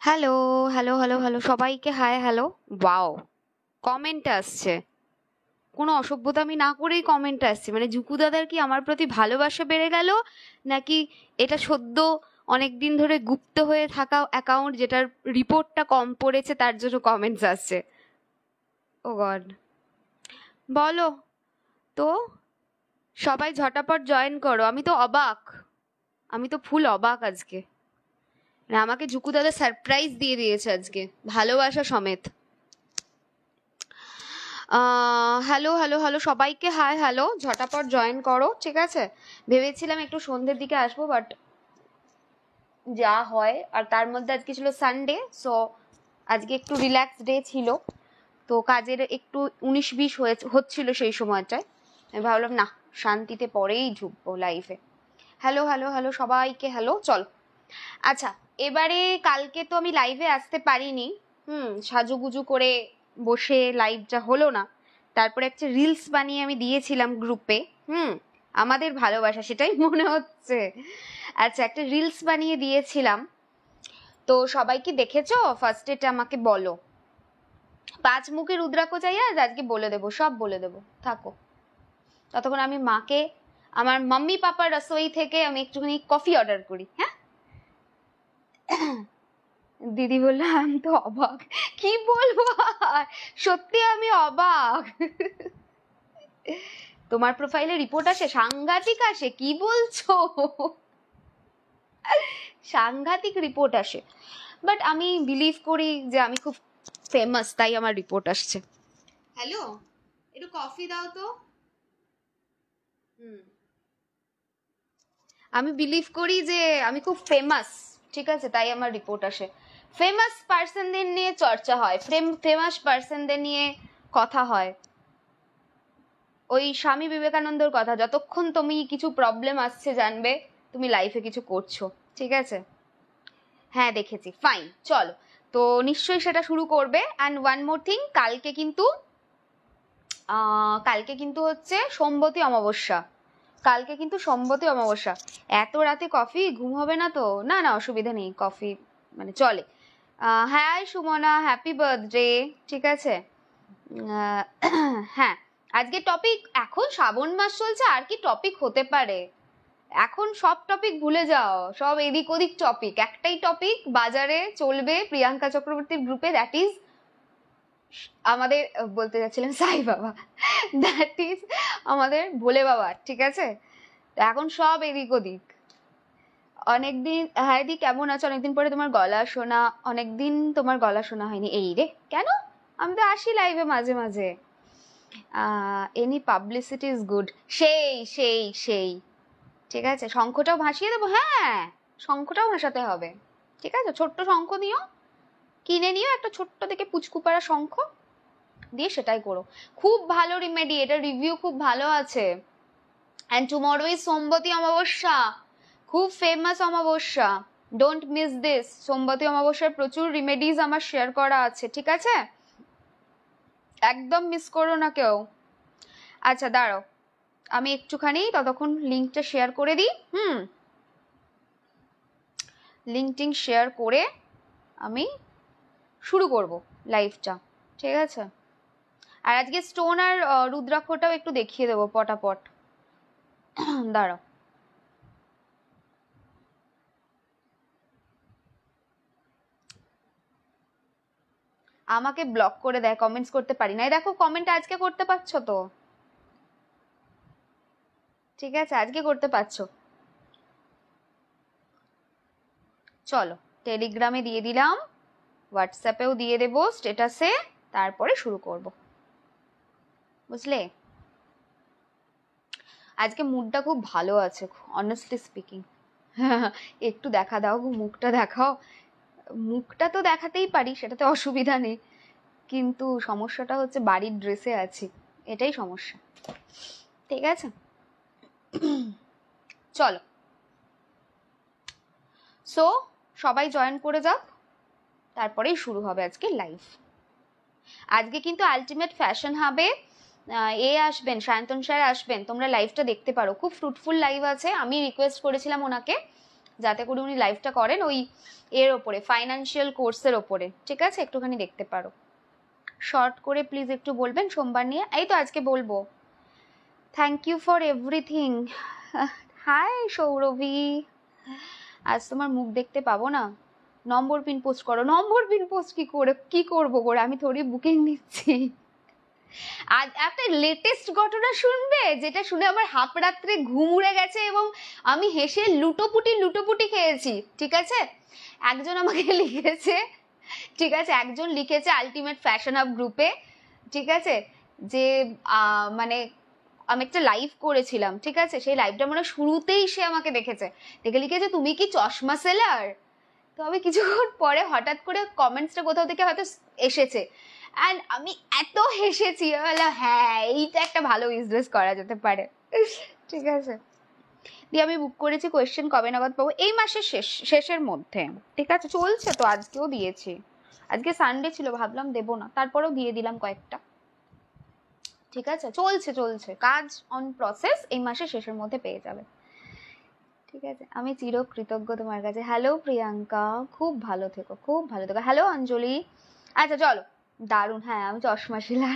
Hello, hello, hello, hello সবাইকে hi hello. Wow, comment আসছে। কোনো অসভ্যতামি না করেই কমেন্ট আসছে। মানে জুকু দাদার কি আমার প্রতি ভালোবাসা বেড়ে গেল, নাকি এটা সদ্য অনেক দিন ধরে গুপ্ত হয়ে থাকা অ্যাকাউন্ট যেটার রিপোর্টটা কম পড়েছে তার জন্য কমেন্টস আসছে? ও গড, বলো তো, সবাই ঝটাপট জয়েন করো। আমি তো অবাক, আমি তো ফুল অবাক আজকে। মানে আমাকে জুকু দাদা সারপ্রাইজ দিয়ে দিয়েছে আজকে, ভালোবাসা সমেত। হ্যালো হ্যালো হ্যালো সবাইকে হাই হ্যালো, ঝটাপট জয়েন করো, ঠিক আছে? ভেবেছিলাম একটু সন্ধ্যের দিকে আসবো, বাট যা হয়। আর তার মধ্যে আজকে ছিল সানডে, সো আজকে একটু রিল্যাক্স ডে ছিল, তো কাজের একটু 19-20 হচ্ছিল সেই সময়টায়। আমি ভাবলাম না, শান্তিতে পরেই ঢুকবো লাইফে। হ্যালো হ্যালো হ্যালো সবাইকে হ্যালো। চল, আচ্ছা, এবারে কালকে তো আমি লাইভে আসতে পারিনি, সাজুগুজু করে বসে লাইভটা হলো না। তারপরে একটা রিলস বানিয়ে আমি দিয়েছিলাম গ্রুপে, আমাদের ভালোবাসা, সেটাই মনে হচ্ছে। আচ্ছা, একটা রিলস বানিয়ে দিয়েছিলাম, তো সবাই কি দেখেছো? ফার্স্ট এটা আমাকে বলো। 5 মুখে রুদ্রাক্ষ চাই, আজকে বলে দেবো, সব বলে দেবো, থাকো। ততক্ষণ আমি মাকে, আমার মাম্মি পাপার রসোই থেকে আমি একটুখানি কফি অর্ডার করি। হ্যাঁ, দিদি বললো আমি তো অবাক, কি বলবো আর, সত্যি আমি অবাক। তোমার প্রোফাইলে রিপোর্ট আসে, সাংঘাতিক আসে, কি বলছো? সাংঘাতিক রিপোর্ট আসে, বাট আমি বিলিভ করি যে আমি খুব ফেমাস, তাই আমার রিপোর্ট আসছে। হ্যালো, একটু কফি দাও তো। আমি বিলিভ করি যে আমি খুব ফেমাস, ঠিক আছে, তাই আমার রিপোর্ট আসে। ফেমাস পার্সনদের নিয়ে চর্চা হয়, ফেমাস পার্সনদের নিয়ে কথা হয়। ওই স্বামী বিবেকানন্দর কথা, যতক্ষণ তুমি কিছু প্রবলেম আসছে জানবে তুমি লাইফে কিছু করছো, ঠিক আছে? হ্যাঁ দেখেছি, ফাইন, চলো। তো নিশ্চয়ই সেটা শুরু করবে। অ্যান্ড ওয়ান মোর থিং, কালকে কিন্তু হচ্ছে সোমবতী অমাবস্যা। কালকে কিন্তু সোমবতী অমাবস্যা। এত রাতে কফি, ঘুম হবে না তো? না না, অসুবিধা নেই, কফি মানে চলে। হ্যাঁ সুমনা, হ্যাপি বার্থডে, ঠিক আছে। হ্যাঁ, আজকে টপিক, এখন শ্রাবণ মাস চলছে, আর কি টপিক হতে পারে? এখন সব টপিক ভুলে যাও, সব এদিক ওদিক টপিক। একটাই টপিক বাজারে চলবে প্রিয়াঙ্কা চক্রবর্তীর গ্রুপে, দ্যাট ইজ আমাদের, বলতে যাচ্ছিলাম সাই বাবা, দ্যাট ইজ আমাদের ভোলে বাবা, ঠিক আছে? এখন সব এদিক ওদিক। অনেকদিন, হ্যাঁ দি কেমন আছো? অনেকদিন পরে তোমার গলা শোনা, অনেকদিন তোমার গলা শোনা হয়নি। এই রে, কেন? আমি তো আসি লাইভে মাঝে মাঝে। Any publicity is good. সেই সেই সেই, ঠিক আছে, শঙ্খটাও ভাসিয়ে দেবো। হ্যাঁ, শঙ্খটাও ভাসাতে হবে, ঠিক আছে। ছোট্ট শঙ্খ নিও, কিনে নিও একটা ছোট্ট থেকে পুচকুপাড়া শঙ্খ, দিয়ে সেটাই করো। খুব ভালো রিমেডি, এটা রিভিউ খুব ভালো আছে। অ্যান্ড টুমরো ইজ সোমবতী অমাবস্যা, খুব ফেমাস অমাবস্যা, ডোন্ট মিস দিস। সোমবতী অমাবস্যার প্রচুর রিমেডিজ আমার শেয়ার করা আছে, ঠিক আছে? একদম মিস করো না কেউ। আচ্ছা দাঁড়াও, আমি একটুখানি ততক্ষণ লিঙ্কটা শেয়ার করে দিই। লিঙ্কটিং শেয়ার করে আমি শুরু করব লাইভটা, ঠিক আছে? আর আজকে স্টোন আর রুদ্রাক্ষটাও একটু দেখিয়ে দেবো পটাপট। দাঁড়াও, আমাকে ব্লক করে দেয়, কমেন্টস করতে পারি না। এই দেখো, কমেন্ট আজকে করতে পারছো তো, ঠিক আছে, আজকে করতে পারছো। চলো, টেলিগ্রামে দিয়ে দিলাম, হোয়াটসঅ্যাপেও দিয়ে দেবো স্ট্যাটাসে, তারপরে শুরু করব, বুঝলে? আজকে মুডটা খুব ভালো আছে, অনেস্টলি স্পিকিং। একটু দেখা দাও, মুখটা দেখাও। মুখটা তো দেখাতেই পারি, সেটাতে অসুবিধা নেই, কিন্তু সমস্যাটা হচ্ছে বাড়ির ড্রেসে আছি, এটাই সমস্যা, ঠিক আছে? চলো, সো সবাই জয়েন করে যাও, তারপরেই শুরু হবে আজকে লাইভ। আজকে কিন্তু আলটিমেট ফ্যাশন হবে, আসবেন, সায়ন্তন স্যার আসবেন, তোমরা লাইভটা দেখতে পারো, খুব ফ্রুটফুল লাইভ আছে। আমি রিকোয়েস্ট করেছিলাম ওনাকে যাতে করে উনি লাইভটা করেন ওই এর ওপরে, ফাইন্যান্সিয়াল কোর্সের ওপরে, ঠিক আছে? একটুখানি দেখতে পারো। শর্ট করে প্লিজ একটু বলবেন সোমবার নিয়ে। এই তো আজকে বলবো। Thank you for everything. Hi Saurabhi, আজ তোমার মুখ দেখতে পাবো না। নম্বর পিন পোস্ট করো। নম্বর পিন পোস্ট কি করবো করে, আমি থোড়ি বুকিং নিচ্ছি। আজ একটা লেটেস্ট ঘটনা শুনবে, যেটা শুনে আমার হাফ রাত্রে ঘুম উড়ে গেছে এবং আমি হেসে লুটোপুটি খেয়েছি, ঠিক আছে? একজন আমাকে লিখেছে, ঠিক আছে, একজন লিখেছে আলটিমেট ফ্যাশন আপ গ্রুপে, ঠিক আছে, যে মানে আমি একটা লাইভ করেছিলাম, ঠিক আছে, সেই লাইভটা মানে শুরুতেই সে আমাকে দেখে লিখেছে তুমি কি চশমা সেলার? তো আমি কিছুক্ষণ পরে হঠাৎ করে কমেন্টসটা কোথাও থেকে হয়তো এসেছে, অ্যান্ড আমি এত হেসেছি, হ্যাঁ এইটা একটা ভালো বিজনেস করা যেতে পারে, ঠিক আছে। দিয়ে আমি বুক করেছি কোয়েশ্চেন কবে নাগাদ পাবো, এই মাসের শেষের মধ্যে, ঠিক আছে? চলছে তো, আজকেও দিয়েছি, আজকে সানডে ছিল, ভাবলাম দেবো না, তারপরেও দিয়ে দিলাম কয়েকটা, ঠিক আছে? চলছে কাজ অন প্রসেস, এই মাসের শেষের মধ্যে পেয়ে যাবে, ঠিক আছে? আমি চিরকৃতজ্ঞ তোমার কাছে। হ্যালো প্রিয়াঙ্কা, খুব ভালো থেকো, খুব ভালো থেকো। হ্যালো অঞ্জলি। আচ্ছা চলো, দারুণ, হ্যাঁ আমি চশমা সেলার।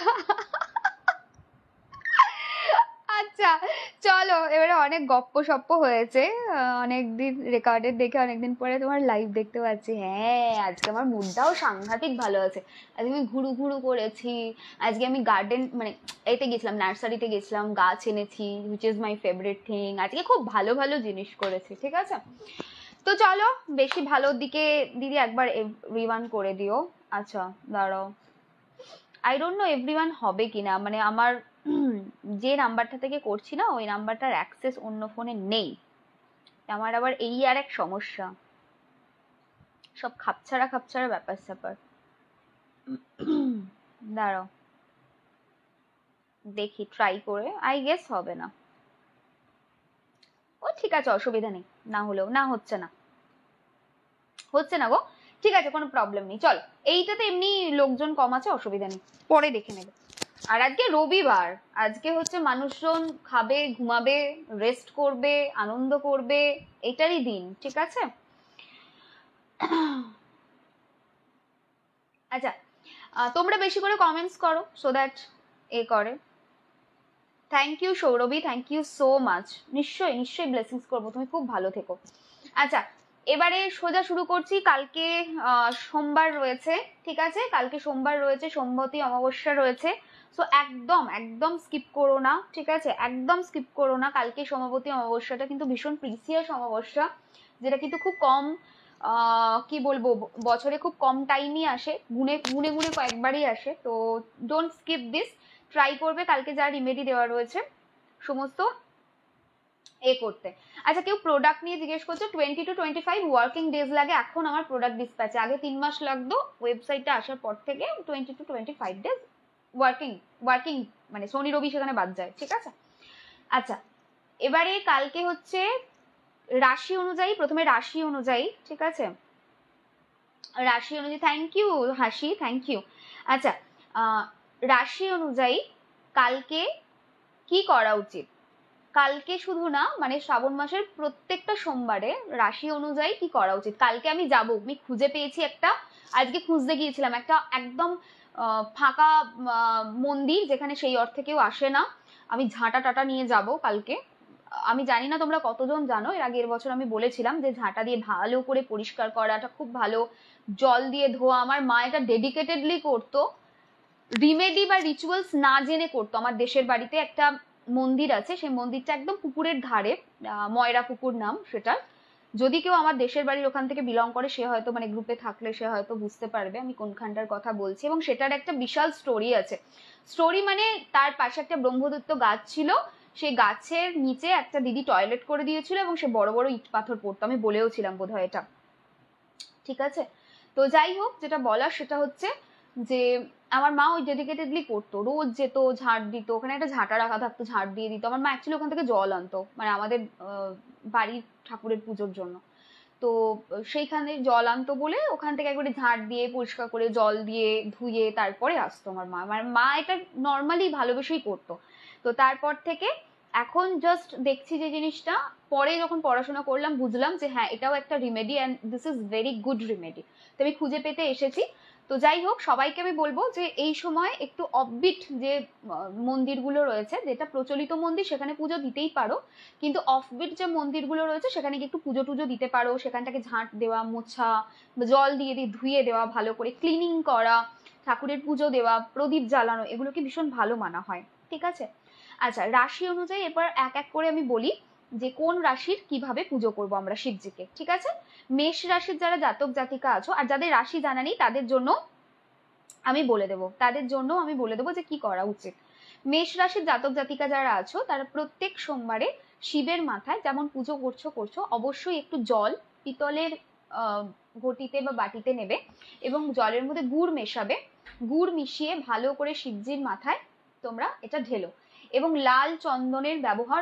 আচ্ছা চলো, এবারে অনেক গপ্প সপ্প হয়েছে, অনেকদিন রেকর্ডেড দেখে অনেকদিন পরে তোমার লাইভ দেখতে পাচ্ছি। হ্যাঁ আজকে আমার মুডটাও সাংঘাতিক ভালো আছে, আজকে আমি ঘুরু করেছি, আজকে আমি গার্ডেন মানে এতে গেছিলাম, নার্সারিতে গেছিলাম, গাছ এনেছি, which is my favourite thing, আজকে খুব ভালো ভালো জিনিস করেছি, ঠিক আছে? তো চলো, বেশি ভালোর দিকে দিদি একবার এভরিওয়ান করে দিও। আচ্ছা দাঁড়াও, আই ডোন্ট নো এভরিওয়ান হবে কিনা, মানে আমার যে নাম্বারটা থেকে করছি না ওই নাম্বারটার অ্যাক্সেস অন্য ফোনে নেই, আমার আবার এই আর এক সমস্যা, সব খাপছাড়া ব্যাপার স্যাপার। দাঁড়াও দেখি ট্রাই করে, আই গেস হবে না। ও ঠিক আছে, অসুবিধা নেই, না হলেও না, হচ্ছে না গো, ঠিক আছে, কোনো প্রবলেম নেই, চলো এইটাতে এমনি লোকজন কম আছে, অসুবিধা নেই, পরে দেখে নেবে। আর আজকে রবিবার, আজকে হচ্ছে মানুষজন খাবে, ঘুমাবে, রেস্ট করবে, আনন্দ করবে, এটারই দিন, ঠিক আছে? আচ্ছা তোমরা বেশি করে কমেন্টস করো, সো দ্যাট এ করে। Thank you Saurabhi, thank you so much. নিশ্চয়ই ব্লেসিংস করবো, তুমি খুব ভালো থেকো। আচ্ছা এবারে সোজা শুরু করছি। কালকে সোমবার রয়েছে, ঠিক আছে? কালকে সোমবার রয়েছে, সোমবতী অমাবস্যা রয়েছে, সো একদম স্কিপ করো না, ঠিক আছে? একদম স্কিপ করো না। কালকে সোমবতী অমাবস্যাটা কিন্তু ভীষণ প্রিসিয়াস অমাবস্যা, যেটা কিন্তু খুব কম কি বলবো, বছরে খুব কম টাইমই আসে, গুনে কয়েকবারই আসে, তো ডোন্ট স্কিপ দিস, ট্রাই করবে কালকে যা রিমেডি দেওয়া রয়েছে সমস্ত করতে। আচ্ছা কেউ প্রোডাক্ট নিয়ে জিজ্ঞেস করছে, 20 to 25 ওয়ার্কিং ডেজ লাগে এখন আমার প্রোডাক্ট ডিসপ্যাচে, আগে 3 মাস লাগতো, ওয়েবসাইটে আসার পর থেকে 20 to 25 ডেজ ওয়ার্কিং মানে শনি রবি সেখানে বাদ যায়, ঠিক আছে? আচ্ছা এবারে কালকে হচ্ছে রাশি অনুযায়ী, প্রথমে রাশি অনুযায়ী, ঠিক আছে? রাশি অনুযায়ী, thank you Hasi, thank you. আচ্ছা রাশি অনুযায়ী কালকে কি করা উচিত, কালকে শুধু না মানে শ্রাবণ মাসের প্রত্যেকটা সোমবারে রাশি অনুযায়ী কি করা উচিত, কালকে আমি যাব, আমি খুঁজে পেয়েছি একটা, আজকে খুঁজতে গিয়েছিলাম একটা একদম ফাঁকা মন্দির, যেখানে সেই অর্থে কেউ আসে না, আমি ঝাঁটা টাটা নিয়ে যাব কালকে। আমি জানি না তোমরা কতজন জানো, এর আগের বছর আমি বলেছিলাম যে ঝাঁটা দিয়ে ভালো করে পরিষ্কার করাটা খুব ভালো, জল দিয়ে ধোয়া, আমার মা এটা ডেডিকেটেডলি করতো, রিমেডি বা রিচুয়ালস না জেনে করতো। আমার দেশের বাড়িতে একটা মন্দির আছে, সেই মন্দিরটা একদম পুকুরের ধারে, ময়রা পুকুর নাম সেটা, যদি কেউ আমার দেশের বাড়ির ওখান থেকে বিলং করে সে হয়তো মানে গ্রুপে থাকলে সে হয়তো বুঝতে পারবে আমি কোনখানটার কথা বলছি, এবং সেটার একটা বিশাল স্টোরি আছে। স্টোরি মানে তার পাশে একটা ব্রহ্মদত্ত গাছ ছিল, সেই গাছের নিচে একটা দিদি টয়লেট করে দিয়েছিল এবং সে বড় বড় ইট পাথর পড়তো, আমি বলেও ছিলাম বোধহয় এটা, ঠিক আছে? তো যাই হোক, যেটা বলার সেটা হচ্ছে যে আমার মা ওই ডেডিকেটেডলি করতো, রোজ যেত, ঝাড় দিত, ওখানে একটা ঝাঁটা রাখা থাকতো, ঝাড় দিয়ে দিত। আমার মা অ্যাকচুয়ালি ওখান থেকে জল আনতো, মানে আমাদের বাড়ির ঠাকুরের পুজোর জন্য, তো সেইখানে জল আনতো বলে ওখান থেকে একবারে ঝাড় দিয়ে পরিষ্কার করে জল দিয়ে ধুয়ে তারপরে আসতো আমার মা এটা নর্মালি ভালোবেসেই করতো। তো তারপর থেকে এখন জাস্ট দেখছি যে জিনিসটা, পরে যখন পড়াশোনা করলাম বুঝলাম যে হ্যাঁ এটাও একটা remedy and this is very good remedy. তো আমি খুঁজে পেতে এসেছি। তো যাই হোক, সবাইকে আমি বলবো যে এই সময় একটু অফবিট যে মন্দিরগুলো রয়েছে, যেটা প্রচলিত মন্দির সেখানে পুজো দিতেই পারো, কিন্তু অফবিট যে মন্দিরগুলো রয়েছে সেখানে গিয়ে একটু পুজো টুজো দিতে পারো। সেখানটাকে ঝাঁট দেওয়া, মোছা, জল দিয়ে ধুয়ে দেওয়া, ভালো করে ক্লিনিং করা, ঠাকুরের পুজো দেওয়া, প্রদীপ জ্বালানো, এগুলোকে ভীষণ ভালো মানা হয়। ঠিক আছে, আচ্ছা রাশি অনুযায়ী এবার এক এক করে আমি বলি যে কোন রাশির কিভাবে পুজো করব আমরা শিবজিকে। ঠিক আছে, মেষ রাশির যারা জাতক জাতিকা আছো, আর যাদের রাশি জানা নেই তাদের জন্য আমি বলে দেবো যে কি করা উচিত। মেষ রাশির জাতক জাতিকা যারা আছো তারা প্রত্যেক সোমবারে শিবের মাথায় যেমন পুজো করছো অবশ্যই একটু জল পিতলের ঘটিতে বা বাটিতে নেবে এবং জলের মধ্যে গুড় মেশাবে। গুড় মিশিয়ে ভালো করে শিবজির মাথায় তোমরা এটা ঢেলো এবং লাল চন্দনের ব্যবহার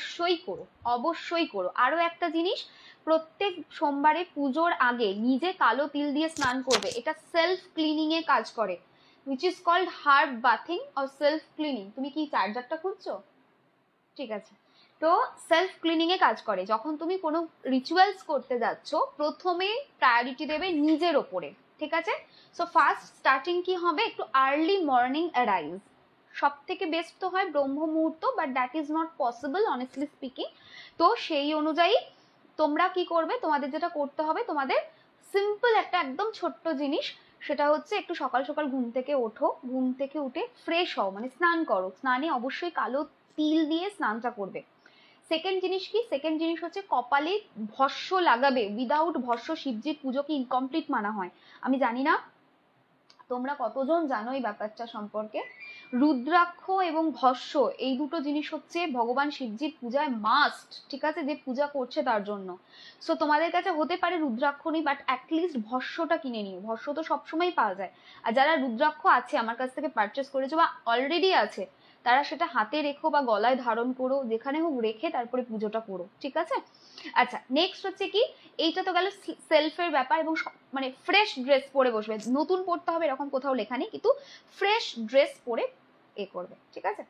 অবশ্যই করো। আরো একটা জিনিস, প্রত্যেক সোমবারে পুজোর আগে নিজে কালো তিল দিয়ে স্নান করবে। এটা সেলফ ক্লিনিং এ কাজ করে, which is called herb bathing or self cleaning। তুমি কি চার্জারটা খুঁজছো? ঠিক আছে, তো সেলফ ক্লিনিং এ কাজ করে। যখন তুমি কোনো রিচুয়ালস করতে যাচ্ছ প্রথমে প্রায়োরিটি দেবে নিজের ওপরে। ঠিক আছে, সো ফার্স্ট স্টার্টিং কি হবে, একটু আর্লি মর্নিং অ্যারাইজ। সব থেকে বেস্ট তো হয় ব্রহ্ম মুহূর্ত, but that is not possible honestly speaking. তো সেই অনুযায়ী তোমরা কি করবে, তোমাদের যেটা করতে হবে, তোমাদের সিম্পল একটা একদম ছোট্ট জিনিস, সেটা হচ্ছে একটু সকাল সকাল ঘুম থেকে ওঠো, ঘুম থেকে উঠে ফ্রেশ হও, মানে স্নান করো। স্নানে অবশ্যই কালো তিল দিয়ে স্নানটা করবে। সেকেন্ড জিনিস কি, সেকেন্ড জিনিস হচ্ছে কপালে ভস্য লাগাবে। উইদাউট ভস্য শিবজির পুজোকে ইনকমপ্লিট মানা হয়। আমি জানি না তোমরা কতজন জানো এই ব্যাপারটা সম্পর্কে। রুদ্রাক্ষ এবং ভস্য এই দুটো জিনিস হচ্ছে ভগবান শিবজির পূজায় মাস্ট। ঠিক আছে, যে পূজা করছে তার জন্য। সো তোমাদের কাছে হতে পারে রুদ্রাক্ষ নেই, বাট অ্যাটলিস্ট ভস্যটা কিনে নিও। ভস্য তো সবসময় পাওয়া যায়। আর যারা রুদ্রাক্ষ আছে আমার কাছ থেকে পারচেস করেছো বা অলরেডি আছে, তারা সেটা হাতে রেখো বা গলায় ধারণ করো, যেখানে হোক রেখে তারপরে পুজোটা করো। ঠিক আছে, আচ্ছা নেক্সট হচ্ছে কি, এইটা তো গেল সেলফের ব্যাপার, এবং মানে ফ্রেশ ড্রেস পরে বসবে। নতুন পরতে হবে এরকম কোথাও লেখা নেই, কিন্তু ফ্রেশ ড্রেস পরে এ করবে। ঠিক আছে,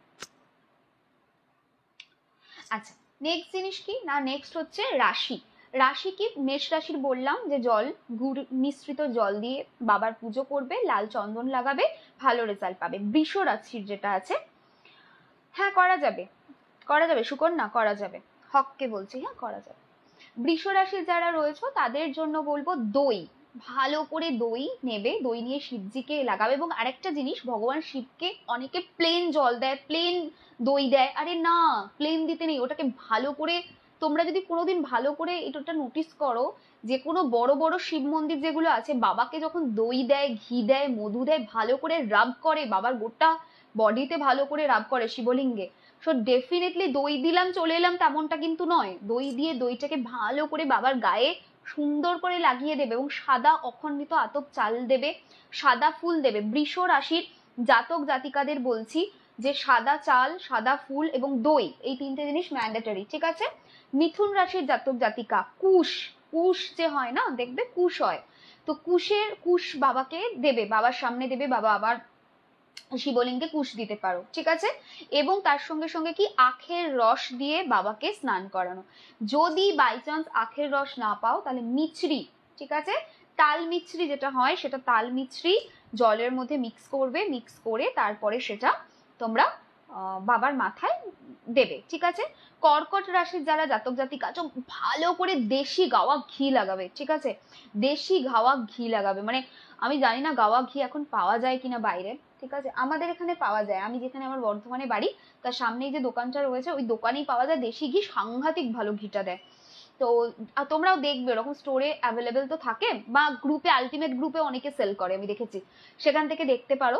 আচ্ছা নেক্সট জিনিস কি না, নেক্সট হচ্ছে রাশি। রাশি কি, মেষ রাশির বললাম যে জল, গুড় মিশ্রিত জল দিয়ে বাবার পুজো করবে, লাল চন্দন লাগাবে, ভালো রেজাল্ট পাবে। বৃষ রাশির যেটা আছে, হ্যাঁ করা যাবে, সুকন্যা করা যাবে, হককে বলছি, হ্যাঁ করা যাবে। বৃষ রাশির যারা রয়েছে তাদের জন্য বলবো দই, ভালো করে দই নেবে, দই নিয়ে শিবজিকে লাগাবে। এবং আরেকটা জিনিস, ভগবান শিবকে অনেকে প্লেন জল দেয়, প্লেন দই দেয়, আরে না, প্লেন দিতে নেই, ওটাকে ভালো করে, তোমরা যদি কোনোদিন ভালো করে এটা নোটিস করো, যে কোনো বড় বড় শিব মন্দির যেগুলো আছে, বাবাকে যখন দই দেয়, ঘি দেয়, মধু দেয়, ভালো করে রাব করে, বাবার গোটা বডিতে ভালো করে রাব করে শিবলিঙ্গে। সো ডেফিনেটলি দই দিলাম চলে এলাম তেমনটা কিন্তু নয়। দই দিয়ে দইটাকে ভালো করে বাবার গায়ে সুন্দর করে লাগিয়ে দেবে এবং সাদা অখণ্ডিত আতপ চাল দেবে, সাদা ফুল দেবে। বৃষ রাশির জাতক জাতিকাদের বলছি যে সাদা চাল, সাদা ফুল এবং দই, এই তিনটে জিনিস ম্যান্ডেটরি। ঠিক আছে, মিথুন রাশির জাতক জাতিকা কুশ, কুশ যে হয় না, দেখবে কুশ হয়, তো কুশ বাবাকে দেবে, বাবার সামনে দেবে, বাবা আবার শিবলিঙ্গে কুশ দিতে পারো। ঠিক আছে, এবং তার সঙ্গে সঙ্গে কি, আখের রস দিয়ে বাবাকে স্নান করানো। যদি বাই চান্স আখের রস না পাও তাহলে মিছরি, ঠিক আছে, তাল মিছরি যেটা হয়, সেটা তাল মিছরি জলের মধ্যে মিক্স করবে, মিক্স করে তারপরে সেটা তোমরা বাবার মাথায় দেবে। ঠিক আছে, কর্কট রাশির যারা জাতক জাতিকা আছো, ভালো করে দেশি গাওয়া ঘি লাগাবে। ঠিক আছে, দেশি গাওয়া ঘি লাগাবে, মানে আমি জানি না গাওয়া ঘি এখন পাওয়া যায় কিনা বাইরে। ঠিক আছে, আমাদের এখানে পাওয়া যায়, আমি যেখানে আমার বর্ধমানে বাড়ি তার সামনেই যে দোকানটা রয়েছে ওই দোকানেই পাওয়া যায় দেশি ঘি, সাংঘাতিক ভালো ঘিটা দেয়। তো তোমরাও দেখবে ওরকম স্টোরে অ্যাভেলেবেল তো থাকে, বা গ্রুপে, আলটিমেট গ্রুপে অনেকে সেল করে, আমি দেখেছি, সেখান থেকে দেখতে পারো।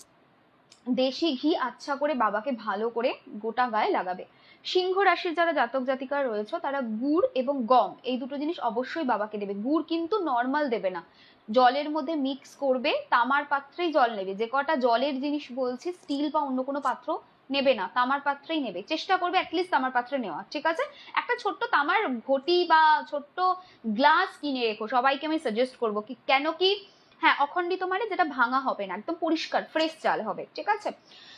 দেশি ঘি আচ্ছা করে বাবাকে ভালো করে গোটা গায়ে লাগাবে। সিংহ রাশির যারা জাতক জাতিকা রয়েছে তারা গুড় এবং গম এই দুটো জিনিস অবশ্যই বাবাকে দেবে। গুড় কিন্তু নর্মাল দেবে না, জলের মধ্যে মিক্স করবে, তামার পাত্রেই জল নেবে। যে কটা জলের জিনিস বলছি, স্টিল বা অন্য কোনো পাত্র নেবে না, তামার পাত্রেই নেবে, চেষ্টা করবে অ্যাটলিস্ট তামার পাত্রে নেওয়া। ঠিক আছে, একটা ছোট্ট তামার ঘটি বা ছোট্ট গ্লাস কিনে রেখো, সবাইকে আমি সাজেস্ট করবো। কি কেন কি, হ্যাঁ অখণ্ডিত মানে যেটা ভাঙা হবে না, একদম পরিষ্কার ফ্রেশ চাল হবে। ঠিক আছে,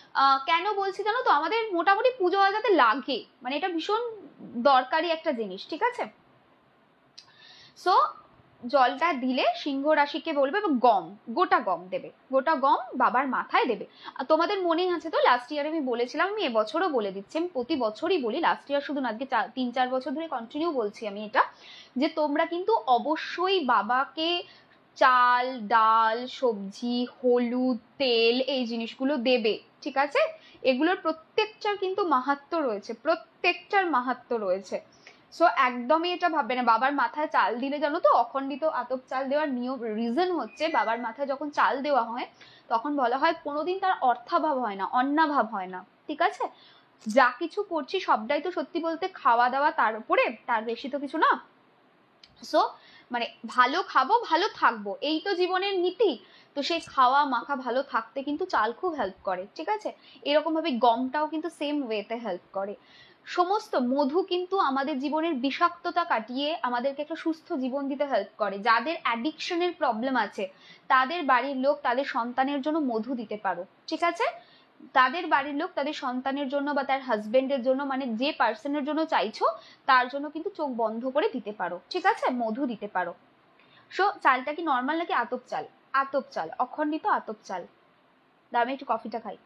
কেন বলছি জানো তো, আমাদের মোটামুটি পুজো হয় যাতে লাগে, মানে এটা ভীষণ দরকারি একটা জিনিস, ঠিক আছে। সো জলটা দিলে সিংহ রাশিকে বলবে, এবং গম, গোটা গম দেবে, গোটা গম বাবার মাথায় দেবে। তোমাদের মনেই আছে তো, লাস্ট ইয়ার আমি বলেছিলাম, আমি এবছরও বলে দিচ্ছি, আমি প্রতি বছরই বলি, লাস্ট ইয়ার শুধু না, আজকে 3-4 বছর ধরে কন্টিনিউ বলছি আমি এটা, যে তোমরা কিন্তু অবশ্যই বাবাকে চাল, ডাল, সবজি, হলুদ, তেল, এই জিনিসগুলো দেবে, ঠিক আছে। এগুলোর প্রত্যেকটার কিন্তু মাহাত্ম্য রয়েছে, প্রত্যেকটার মাহাত্ম্য রয়েছে। সো একদমই এটা ভাববে না। বাবার মাথায় চাল দিলে জানো তো, অখণ্ডিত আতপ চাল দেওয়ার নিয়ম, রিজন হচ্ছে বাবার মাথায় যখন চাল দেওয়া হয় তখন বলা হয় কোনোদিন তার অর্থাভাব হয় না, অন্নাভাব হয় না, ঠিক আছে। যা কিছু করছি সবটাই তো সত্যি বলতে খাওয়া দাওয়া, তার উপরে তার বেশি তো কিছু না। সো মানে ভালো খাবো, ভালো থাকবো, এই তো জীবনের নীতি। তো সেই খাওয়া মাখা ভালো থাকতে কিন্তু চাল খুব হেল্প করে, ঠিক আছে। এরকম ভাবে গমটাও কিন্তু সেম ওয়েতে হেল্প করে। সমস্ত মধু কিন্তু আমাদের জীবনের বিষাক্ততা কাটিয়ে আমাদেরকে একটা সুস্থ জীবন দিতে হেল্প করে। যাদের অ্যাডিকশনের প্রবলেম আছে তাদের বাড়ির লোক তাদের সন্তানের জন্য মধু দিতে পারো, ঠিক আছে। তাদের বাড়ির লোক তাদের সন্তানের জন্য বা তার হাজবেন্ডের জন্য, মানে যে পার্সনের জন্য চাইছো তার জন্য কিন্তু চোখ বন্ধ করে দিতে পারো, ঠিক আছে, মধু দিতে পারো। সো চালটা কি নর্মাল নাকি আতপ চাল? আতপ চাল, অখণ্ডিত আতপ চাল। আমি একটু কফিটা খাই।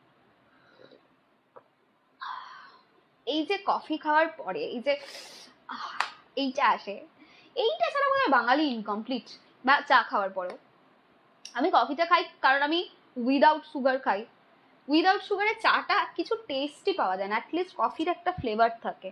এই যে কফি খাওয়ার পরে এই যে এইটা আসে, এইটা ছাড়া বোধহয় বাঙালি ইনকমপ্লিট। বা চা খাওয়ার পরেও আমি কফিটা খাই, কারণ আমি উইদাউট সুগার খাই। উইদাউট সুগারে চাটা কিছু টেস্টই পাওয়া যায় না, অ্যাটলিস্ট কফির একটা ফ্লেভার থাকে।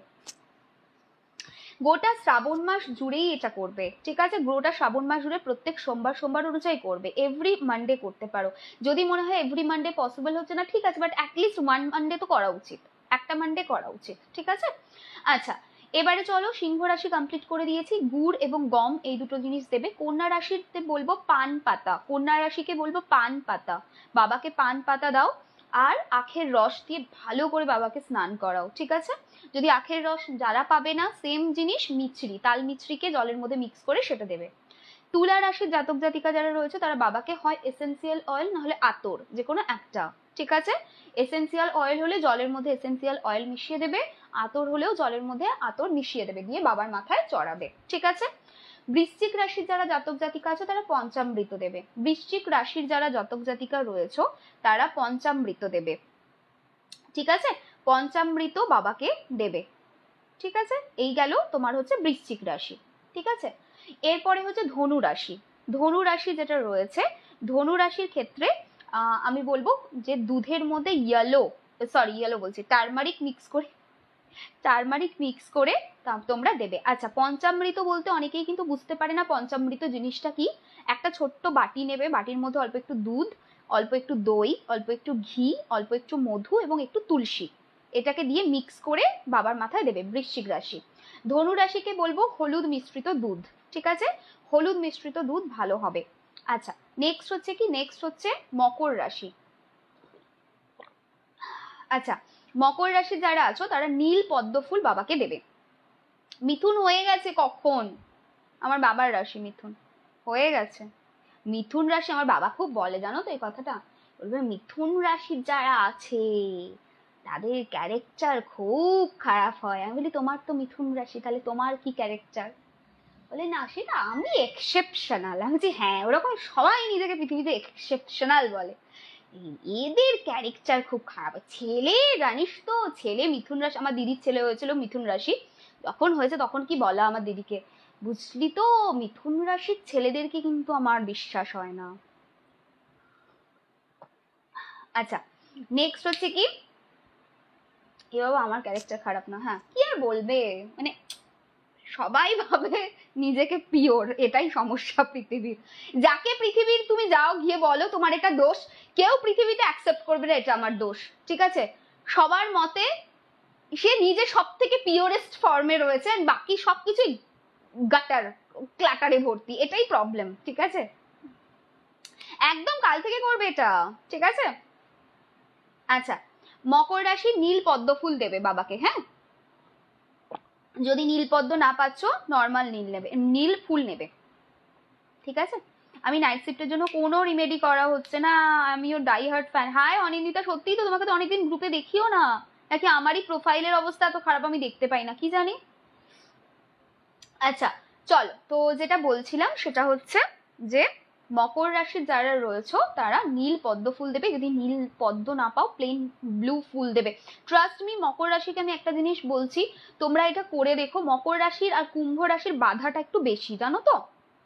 গোটা শ্রাবণ মাস জুড়েই এটা করবে, ঠিক আছে। গোটা শ্রাবণ মাস জুড়ে প্রত্যেক সোমবার সোমবার অনুযায়ী করবে, এভরি মানডে করতে পারো। যদি মনে হয় এভরি মানডে পসিবল হচ্ছে না, ঠিক আছে, বাট অ্যাটলিস্ট 1 মানডে তো করা উচিত, একটা মানডে করা উচিত, ঠিক আছে। আচ্ছা, এবারে চলো, সিংহ রাশি কমপ্লিট করে দিয়েছি। গুড় এবং গম এই দুটো জিনিস দেবে। কন্যা রাশিতে বলবো পান পাতা, কন্যা রাশিকে বলবো পান পাতা, বাবাকে পান পাতা দাও। আর আখের রস দিয়ে ভালো করে বাবাকে স্নান করাও, ঠিক আছে। যদি আখের রস যারা পাবে না, সেম জিনিস মিছরি, তাল মিছরিকে জলের মধ্যে মিক্স করে সেটা দেবে। তুলা রাশির জাতক জাতিকা যারা রয়েছে তারা বাবাকে হয় এসেন্সিয়াল অয়েল না হলে আতর, যে কোনো একটা, ঠিক আছে। এসেন্সিয়াল অয়েল হলে জলের মধ্যে এসেন্সিয়াল অয়েল মিশিয়ে দেবে, আতর হলেও জলের মধ্যে আতর মিশিয়ে দেবে, দিয়ে বাবার মাথায় চড়াবে, ঠিক আছে। বৃশ্চিক রাশির যারা জাতক জাতিকা আছে তারা পঞ্চামৃত দেবে। বৃশ্চিক রাশির যারা জাতক জাতিকা রয়েছে তারা পঞ্চামৃত দেবে, ঠিক আছে। পঞ্চামৃত বাবাকে দেবে, ঠিক আছে। এই গেল তোমার হচ্ছে বৃশ্চিক রাশি, ঠিক আছে। এরপরে হচ্ছে ধনু রাশি। ধনু রাশি যেটা রয়েছে, ধনু রাশির ক্ষেত্রে আমি বলবো যে দুধের মধ্যে ইয়েলো বলছি, টারমারিক মিক্স করে তোমরা দেবে। আচ্ছা, পঞ্চামৃত বলতে অনেকেই কিন্তু বুঝতে পারে না পঞ্চামৃত জিনিসটা কি। একটা ছোট্ট বাটি নেবে, বাটির মধ্যে অল্প একটু দুধ, অল্প একটু দই, অল্প একটু ঘি, অল্প একটু মধু এবং একটু তুলসী, এটাকে দিয়ে মিক্স করে বাবার মাথায় দেবে, বৃশ্চিক রাশি। ধনু রাশিকে বলবো হলুদ মিশ্রিত দুধ, ঠিক আছে, হলুদ মিশ্রিত দুধ ভালো হবে। আচ্ছা, নেক্সট হচ্ছে কি, নেক্সট হচ্ছে মকর রাশি। আচ্ছা, মকর রাশি যারা আছো তারা নীল পদ্ম ফুল বাবাকে দেবে। মিথুন হয়ে গেছে কখন, আমার বাবার রাশি মিথুন হয়ে গেছে। মিথুন রাশি আমার বাবা খুব বলে, জানো তো এই কথাটা, বলবে মিথুন রাশির যারা আছে তাদের ক্যারেক্টার খুব খারাপ হয়। আমি বলি তোমার তো মিথুন রাশি, তাহলে তোমার কি ক্যারেক্টার? বলে না, সেটা আমি এক্সেপশনাল। আমি বলছি হ্যাঁ, ওরকম সবাই নিজেকে পৃথিবীতে এক্সেপশনাল বলে। এদের ক্যারেক্টার খুব খারাপ। ছেলে জানিস তো, ছেলে মিথুন রাশি, আমার দিদির ছেলে হয়েছিল মিথুন রাশি, যখন হয়েছে তখন কি বলা আমার দিদিকে, বুঝলি তো মিথুন রাশির ছেলেদেরকে কিন্তু আমার বিশ্বাস হয় না। আচ্ছা, নেক্সট হচ্ছে কি, এ বাবা আমার ক্যারেক্টার খারাপ না, হ্যাঁ কি আর বলবে, মানে সবাই ভাবে নিজেকে পিওর, এটাই সমস্যা পৃথিবীর। যাকে পৃথিবীর তুমি যাও গিয়ে বলো তোমার এটা দোষ, কেউ পৃথিবীতে অ্যাকসেপ্ট করবে না এটা আমার দোষ, ঠিক আছে। সবার মতে সে নিজে সব থেকে পিওরেস্ট ফর্মে রয়েছে, বাকি সবকিছুই গাটার ক্লাটারে ভর্তি, এটাই প্রবলেম, ঠিক আছে। একদম কাল থেকে করবে এটা, ঠিক আছে। আচ্ছা, মকর রাশি নীল পদ্ম ফুল দেবে বাবাকে, হ্যাঁ। যদি নীল পদ্ম না পাচ্ছ নর্মাল নীল নেবে, নীল ফুল নেবে, ঠিক আছে। আমি নাইট শিফটের জন্য কোনো রিমেডি করা হচ্ছে না, আমিও die hard fan. Hi Anindita, সত্যিই তো, তোমাকে তো অনেকদিন গ্রুপে দেখিও না, নাকি আমারই প্রোফাইলের অবস্থা এত খারাপ আমি দেখতে পাই না, কি জানি। আচ্ছা চলো, তো যেটা বলছিলাম সেটা হচ্ছে যে মকর রাশির যারা রয়েছে তারা নীল পদ্ম ফুল দেবে, যদি নীল পদ্ম না পাও প্লেন ব্লু ফুল দেবে। ট্রাস্ট মি, মকর রাশিকে আমি একটা জিনিস বলছি, তোমরা এটা করে দেখো, মকর রাশির আর কুম্ভ রাশির বাধাটা একটু বেশি, জানো তো।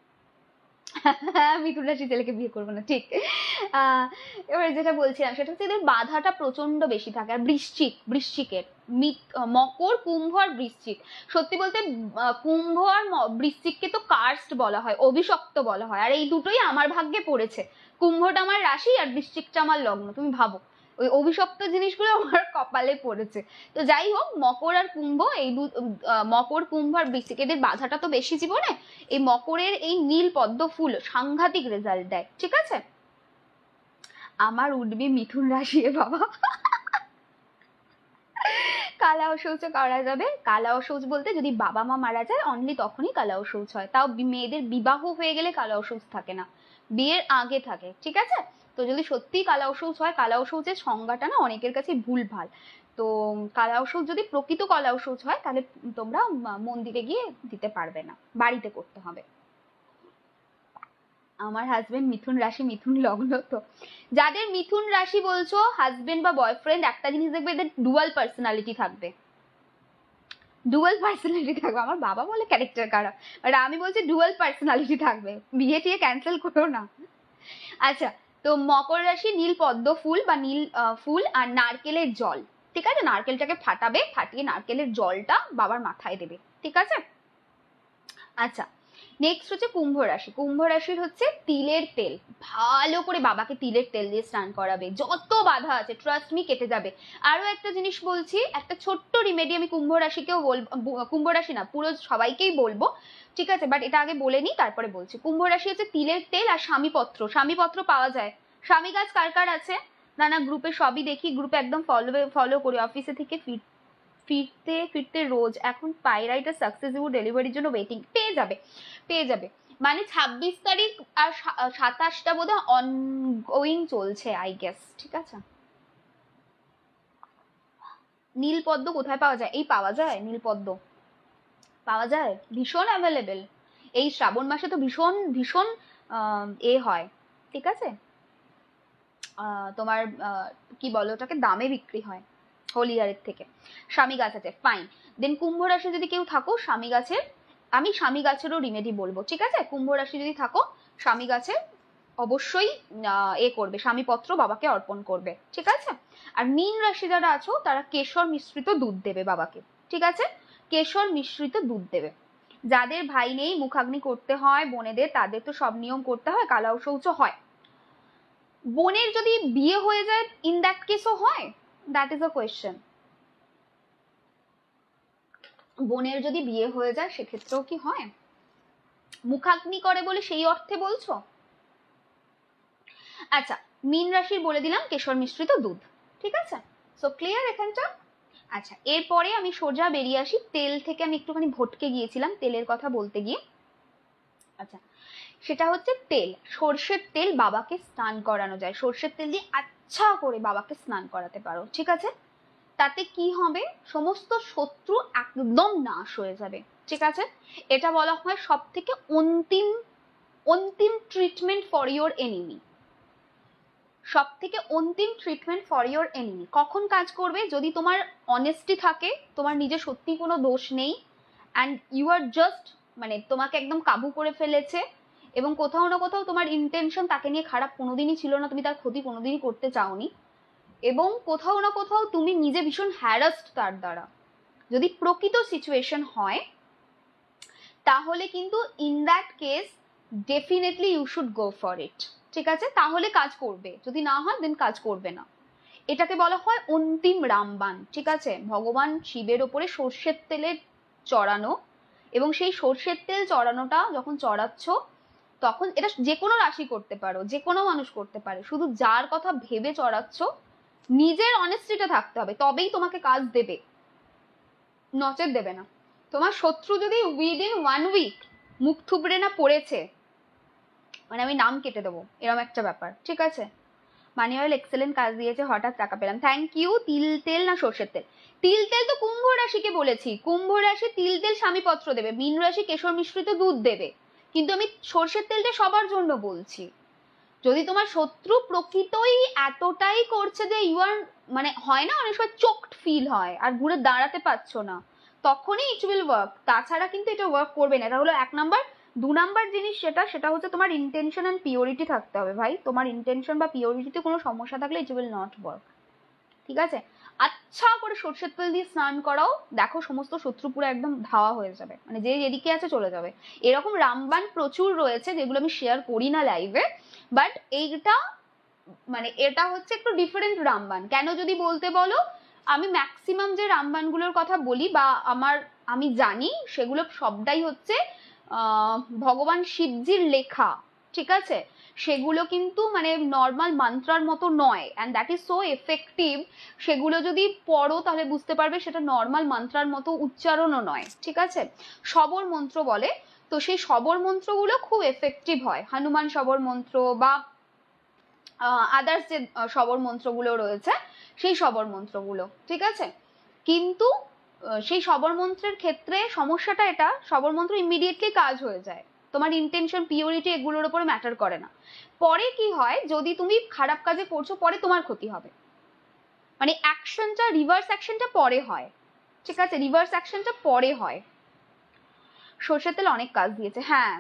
মিথুন রাশি ছেলেকে বিয়ে করবো না, ঠিক। এবারে যেটা বলছিলাম সেটা হচ্ছে এদের বাধাটা প্রচন্ড বেশি থাকে। আর বৃশ্চিকের মকর, কুম্ভ আর বৃশ্চিক, সত্যি বলতে কুম্ভ আর বৃশ্চিককে তো কার্সড বলা হয়, অভিশপ্ত বলা হয়, আর এই দুটোই আমার ভাগ্যে পড়েছে। কুম্ভটা আমার রাশি আর বৃশ্চিকটা আমার লগ্ন, তুমি ভাবো ওই অভিশপ্ত জিনিসগুলো আমার কপালে পড়েছে। তো যাই হোক, মকর আর কুম্ভ এই মকর, কুম্ভ আর বৃশ্চিক এদের বাধাটা তো বেশি জীবনে। এই মকরের এই নীল পদ্ম ফুল সাংঘাতিক রেজাল্ট দেয়, ঠিক আছে। আমার উঠবি মিথুন রাশি বাবা। কালা অশৌচ করা যাবে। কালা অশৌচ বলতে যদি বাবা মা মারা যায় অনলি তখনই কালা অশৌচ হয়, তাও মেয়েদের বিবাহ হয়ে গেলে কালা অশৌচ থাকে না, বিয়ের আগে থাকে, ঠিক আছে। তো যদি সত্যি কালা অশৌচ হয়, কালা অশৌচের সংজ্ঞাটা না অনেকের কাছে ভুলভাল, তো কালা অশৌচ যদি প্রকৃত কালা অশৌচ হয় তাহলে তোমরা মন্দিরে গিয়ে দিতে পারবে না, বাড়িতে করতে হবে। আমার হাজবেন্ড মিথুন রাশি, মিথুন লগ্ন। তো যাদের মিথুন রাশি বলছো হাজবেন্ড বা বয়ফ্রেন্ড, একটা জিনিস দেখবে এদের ডুয়াল পার্সোনালিটি থাকবে, ডুয়াল পার্সোনালিটি থাকবে। আমার বাবা বলে ক্যারেক্টার খারাপ, বাট আমি বলছি ডুয়াল পার্সোনালিটি থাকবে, বিয়ে টিয়ে ক্যান্সেল করো না। আচ্ছা, তো মকর রাশি নীল পদ্ম ফুল বা নীল ফুল আর নারকেলের জল, ঠিক আছে। নারকেলটাকে ফাটাবে, ফাটিয়ে নারকেলের জলটা বাবার মাথায় দেবে, ঠিক আছে। আচ্ছা, নেক্সট হচ্ছে কুম্ভ রাশি। কুম্ভ রাশির হচ্ছে তিলের তেল, ভালো করে বাবাকে তিলের তেল দিয়ে স্নান করাবে, যত বাধা আছে ট্রাস্ট মি কেটে যাবে। আরো একটা জিনিস বলছি, একটা ছোট্ট রিমেডি আমি কুম্ভ রাশিকেও বলবো, কুম্ভ রাশি না পুরো সবাইকেই বলবো, ঠিক আছে, বাট এটা আগে বলে নি তারপরে বলছি। কুম্ভ রাশি হচ্ছে তিলের তেল আর স্বামীপত্র। স্বামীপত্র পাওয়া যায়, স্বামী গাছ কার কার আছে? না না, গ্রুপে সবই দেখি, গ্রুপে একদম ফলো করি, অফিসে থেকে ফিরতে ফিরতে রোজ। এখন পাইরাইটার সাকসেসফুল ডেলিভারির জন্য ওয়েটিং, পেয়ে যাবে পেয়ে যাবে। মানে 26 তারিখ আর 27টা বোধহয় অনগোয়িং চলছে আই গেস, ঠিক আছে। নীল পদ্ম কোথায় পাওয়া যায়? এই পাওয়া যায়, নীল পদ্ম পাওয়া যায়, ভীষণ অ্যাভেলেবেল। এই শ্রাবণ মাসে তো ভীষণ ভীষণ এ হয়, ঠিক আছে। তোমার কি বলো ওটাকে, দামে বিক্রি হয় হলিয়ারের থেকে। স্বামী গাছ আছে, ফাইন। দেন কুম্ভ রাশি যদি কেউ থাকো, স্বামী গাছের, আমি স্বামী গাছেরও রিমেডি বলবো, ঠিক আছে। কুম্ভ রাশি যদি থাকো, স্বামী গাছে অবশ্যই এ করবে, স্বামীপত্র বাবাকে অর্পণ করবে, ঠিক আছে। আর মীন রাশি যারা আছো তারা কেশর মিশ্রিত দুধ দেবে বাবাকে, ঠিক আছে, কেশর মিশ্রিত দুধ দেবে। যাদের ভাই নেই, মুখাগ্নি করতে হয় বোনেদের, তাদের তো সব নিয়ম করতে হয়, কালাও শৌচ হয়। বোনের যদি বিয়ে হয়ে যায় ইন দ্যাট কেসও হয়, দ্যাট ইজ আ কোয়েশ্চেন। বোনের যদি বিয়ে হয়ে যায় সেক্ষেত্রেও কি হয়? মুখাগ্নি করে বলে সেই অর্থে বলছো? আচ্ছা, মীন রাশির বলে দিলাম কেশর মিশ্রিত দুধ, ঠিক আছে। সো ক্লিয়ার এখানটা। আচ্ছা, এরপরে আমি সোজা বেরিয়ে আসি তেল থেকে, আমি একটুখানি ভটকে গিয়েছিলাম তেলের কথা বলতে গিয়ে। আচ্ছা, সেটা হচ্ছে তেল, সর্ষের তেল বাবাকে স্নান করানো যায়, সর্ষের তেল দিয়ে আচ্ছা করে বাবাকে স্নান করাতে পারো, ঠিক আছে। তাতে কি হবে, সমস্ত শত্রু একদম নাশ হয়ে যাবে, ঠিক আছে। এটা বলা হয় সব থেকে অন্তিম অন্তিম ট্রিটমেন্ট ফর ইওর এনিমি, সব থেকে অন্তিম ট্রিটমেন্ট ফর ইওর এনিমি। কখন কাজ করবে? যদি তোমার অনেস্টি থাকে, তোমার নিজের সত্যি কোনো দোষ নেই, অ্যান্ড ইউ আর জাস্ট, মানে তোমাকে একদম কাবু করে ফেলেছে, এবং কোথাও না কোথাও তোমার ইন্টেনশন তাকে নিয়ে খারাপ কোনোদিনই ছিল না, তুমি তার ক্ষতি কোনোদিনই করতে চাওনি, এবং কোথাও না কোথাও তুমি নিজে ভীষণ হ্যারাসড তার দ্বারা, যদি প্রকৃত সিচুয়েশন হয়, তাহলে কিন্তু in that case definitely you should go for it, ঠিক আছে। তাহলে কাজ করবে, যদি না হয় দেন কাজ করবে না। এটাকে বলা হয় অন্তিম রামবাণ, ঠিক আছে। ভগবান শিবের ওপরে সর্ষের তেলের চড়ানো, এবং সেই সর্ষের তেল চড়ানোটা যখন চড়াচ্ছ, তখন এটা যে কোনো রাশি করতে পারো, যে কোনো মানুষ করতে পারে, শুধু যার কথা ভেবে চড়াচ্ছ, নিজের অনেস্টিটা থাকতে হবে, তবেই তোমাকে কাজ দেবে, নচেত দেবে না। তোমার শত্রু যদি উইদিন 1 উইক মুখ থুবড়ে না পড়েছে, মানে আমি নাম কেটে দেবো, এরকম একটা ব্যাপার, ঠিক আছে। মানি অয়েল এক্সেলেন্ট কাজ দিয়েছে, হঠাৎ টাকা পেলাম, থ্যাংক ইউ। তিল তেল না সর্ষের তেল? তিল তেল তো কুম্ভ রাশিকে বলেছি, কুম্ভ রাশি তিল তেল স্বামীপত্র দেবে, মীন রাশি কেশর মিশ্রিত দুধ দেবে, কিন্তু আমি সর্ষের তেলটা সবার জন্য বলছি। যদি তোমার শত্রু প্রকৃতই এতটাই করছে যে ইউ আর, মানে হয় না অনেক সময় চোকড ফিল হয় আর ঘুরে দাঁড়াতে পারছো না, তখনই ইট উইল ওয়ার্ক, তাছাড়া কিন্তু এটা ওয়ার্ক করবে না। এটা হলো 1 নাম্বার। 2 নাম্বার জিনিস সেটা হচ্ছে তোমার ইন্টেনশন অ্যান্ড পিওরিটি থাকতে হবে ভাই। তোমার ইন্টেনশন বা পিওরিটিতে কোনো সমস্যা থাকলে ইট উইল নট ওয়ার্ক, ঠিক আছে। আচ্ছা করে সর্ষের তেল দিয়ে স্নান করাও, দেখো সমস্ত শত্রু পুরো একদম ধাওয়া হয়ে যাবে, মানে যে যেদিকে আছে চলে যাবে। এরকম রামবান প্রচুর রয়েছে যেগুলো আমি শেয়ার করি না লাইভে, বাট এইটা মানে এটা হচ্ছে একটু ডিফারেন্ট রামবান। কেন যদি বলতে বলো, আমি ম্যাক্সিমাম যে রামবানগুলোর কথা বলি বা আমি জানি সেগুলো সবটাই হচ্ছে ভগবান শিবজির লেখা, ঠিক আছে। সেগুলো কিন্তু মানে নর্মাল মন্ত্রার মতো নয়, and that is so effective. সেগুলো যদি পড়ো তাহলে বুঝতে পারবে সেটা নর্মাল মন্ত্রার মতো উচ্চারণও নয়, ঠিক আছে। সবর মন্ত্র বলে, তো সেই সবর মন্ত্রগুলো খুব এফেক্টিভ হয়, হনুমান সবর মন্ত্র বা আদার্স যে সবর মন্ত্রগুলো রয়েছে সেই সবর মন্ত্রগুলো, ঠিক আছে। কিন্তু সেই সবর মন্ত্রের ক্ষেত্রে সমস্যাটা এটা, সবর মন্ত্র ইমিডিয়েটলি কাজ হয়ে যায়, তোমার ইন্টেনশন পিওরিটি এগুলোর উপরে ম্যাটার করে না। পরে কি হয়, যদি তুমি খারাপ কাজে করছো পরে তোমার ক্ষতি হবে, মানে অ্যাকশনটা রিভার্স অ্যাকশনটা পরে হয়, ঠিক আছে, রিভার্স অ্যাকশনটা পরে হয়। সর্ষের তেল অনেক কাজ দিয়েছে, হ্যাঁ।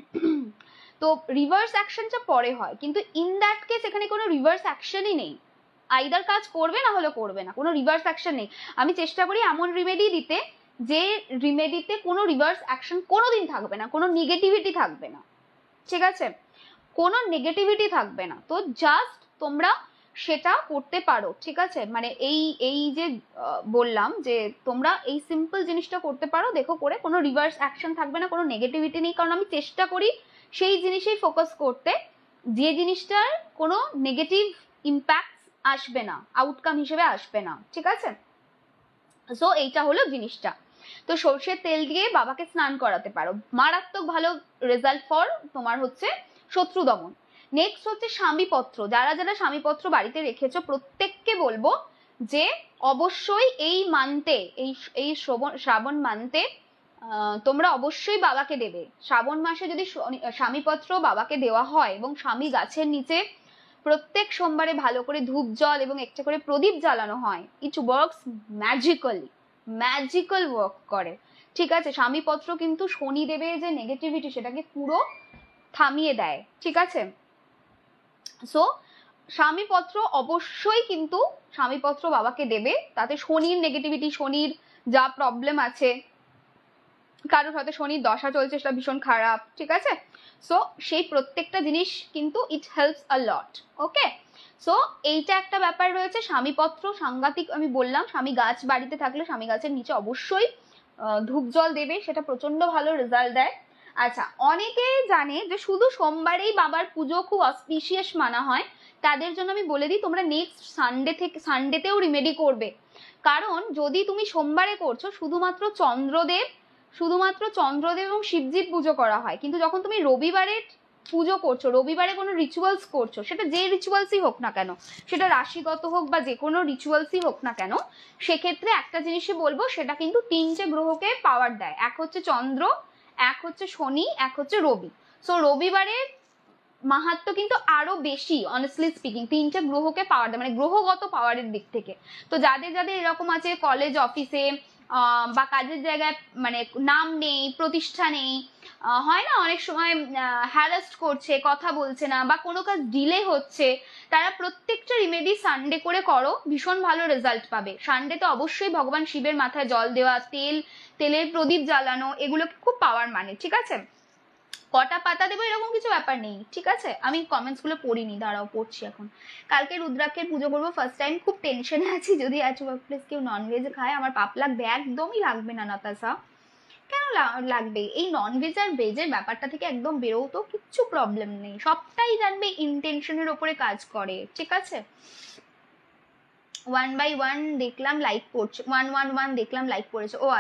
তো রিভার্স অ্যাকশনটা পরে হয়, কিন্তু ইন দ্যাট কেস এখানে কোনো রিভার্স অ্যাকশনই নেই, আইদার কাজ করবে না হলে করবে না, কোনো রিভার্স অ্যাকশন নেই। আমি চেষ্টা করি এমন রিমেডি দিতে যে রিমেডিতে কোনো রিভার্স অ্যাকশন কোনোদিন থাকবে না, কোনো নেগেটিভিটি থাকবে না, ঠিক আছে, কোনো নেগেটিভিটি থাকবে না। তো জাস্ট তোমরা সেটা করতে পারো, ঠিক আছে। মানে এই যে বললাম যে তোমরা এই সিম্পল জিনিসটা করতে পারো, দেখো করে কোনো রিভার্স অ্যাকশন থাকবে না, কোনো নেগেটিভিটি নেই, কারণ আমি চেষ্টা করি সেই জিনিসেই ফোকাস করতে যে জিনিসটার কোনো নেগেটিভ ইম্প্যাক্ট আসবে না, আউটকাম হিসেবে আসবে না, ঠিক আছে। সো এইটা হলো জিনিসটা। তো সর্ষের তেল দিয়ে বাবাকে স্নান করাতে পারো, মারাত্মক ভালো রেজাল্ট ফর তোমার হচ্ছে শত্রু দমন। নেক্সট হচ্ছে স্বামীপত্র, যারা যারা স্বামীপত্র বাড়িতে রেখেছো প্রত্যেককে বলবো যে অবশ্যই এই মান্থে, এই শ্রাবণ মান্থে তোমরা অবশ্যই বাবাকে দেবে। শ্রাবণ মাসে যদি স্বামীপত্র বাবাকে দেওয়া হয় এবং স্বামী গাছের নিচে প্রত্যেক সোমবারে ভালো করে ধূপ জল এবং একটা করে প্রদীপ জ্বালানো হয়, it works magically, magical work করে, ঠিক আছে। স্বামীপত্র কিন্তু শনিদেবের যে নেগেটিভিটি সেটাকে পুরো থামিয়ে দেয়, ঠিক আছে। সো স্বামীপত্র অবশ্যই কিন্তু স্বামীপত্র বাবাকে দেবে, তাতে শনির নেগেটিভিটি, শনির যা প্রবলেম আছে, কারোর হয়তো শনির দশা চলছে সেটা ভীষণ খারাপ, ঠিক আছে। সো সেই প্রত্যেকটা জিনিস কিন্তু it helps a lot, okay. So এইটা একটা ব্যাপার রয়েছে। স্বামীপত্র সাংঘাতিক, আমি বললাম স্বামী গাছ বাড়িতে থাকলে স্বামী গাছের নিচে অবশ্যই ধূপ জল দেবে, সেটা প্রচন্ড ভালো রেজাল্ট দেয়। আচ্ছা, অনেকে জানে যে শুধু সোমবারেই বাবার পুজো খুব অসপিশিয়াস মানা হয়, তাদের জন্য আমি বলে দিই তোমরা নেক্সট সানডেতেও রিমেডি করবে, কারণ যদি তুমি সোমবারে করছো শুধুমাত্র চন্দ্রদেব এবং শিবজির পুজো করা হয়, কিন্তু যখন তুমি রবিবারে পুজো করছো, রবিবারে কোনো রিচুয়ালস করছো, সেটা যে রিচুয়ালসই হোক না কেন, সেটা রাশিগত হোক বা যে কোনো রিচুয়ালসই হোক না কেন, সেক্ষেত্রে একটা জিনিসই বলবো, সেটা কিন্তু 3টে গ্রহকে পাওয়ার দেয়, এক হচ্ছে চন্দ্র, এক হচ্ছে শনি, এক হচ্ছে রবি। সো রবিবারের মাহাত্ম কিন্তু আরো বেশি, অনেস্টলি স্পিকিং 3টে গ্রহকে পাওয়ার দেয়, মানে গ্রহগত পাওয়ারের দিক থেকে। তো যাদের যাদের এরকম আছে কলেজ অফিসে বা কাজের জায়গায় মানে নাম নেই, প্রতিষ্ঠা নেই, হয় না অনেক সময় হ্যারাস্ট করছে, কথা বলছে না বা কোনো কাজ ডিলে হচ্ছে, তারা প্রত্যেকটা রিমেডি সানডে করে করো, ভীষণ ভালো রেজাল্ট পাবে। সানডেতে অবশ্যই ভগবান শিবের মাথায় জল দেওয়া, তেলের প্রদীপ জ্বালানো, এগুলোকে খুব পাওয়ার মানে, ঠিক আছে। কটা পাতা দেবো এরকম কিছু ব্যাপার নেই, ঠিক আছে। আমি কমেন্টস গুলো পড়িনি, দাঁড়াও পড়ছি এখন। কালকে রুদ্রাক্ষের পুজো করবো ফার্স্ট টাইম, খুব টেনশনে আছি, যদি আজ প্লিজ কেউ ননভেজ খায় আমার পাপ লাগবে। একদমই লাগবে না নাতাশা, কেন লাগবে? এই ননভেজ আর ভেজের ব্যাপারটা থেকে একদম বেরো তো, কিচ্ছু প্রবলেম নেই, সবটাই জানবে ইন্টেনশনের ওপরে কাজ করে, ঠিক আছে। 1 by 1 দেখলাম লাইক করছে, 111 দেখলাম লাইক করেছে, ও আচ্ছা,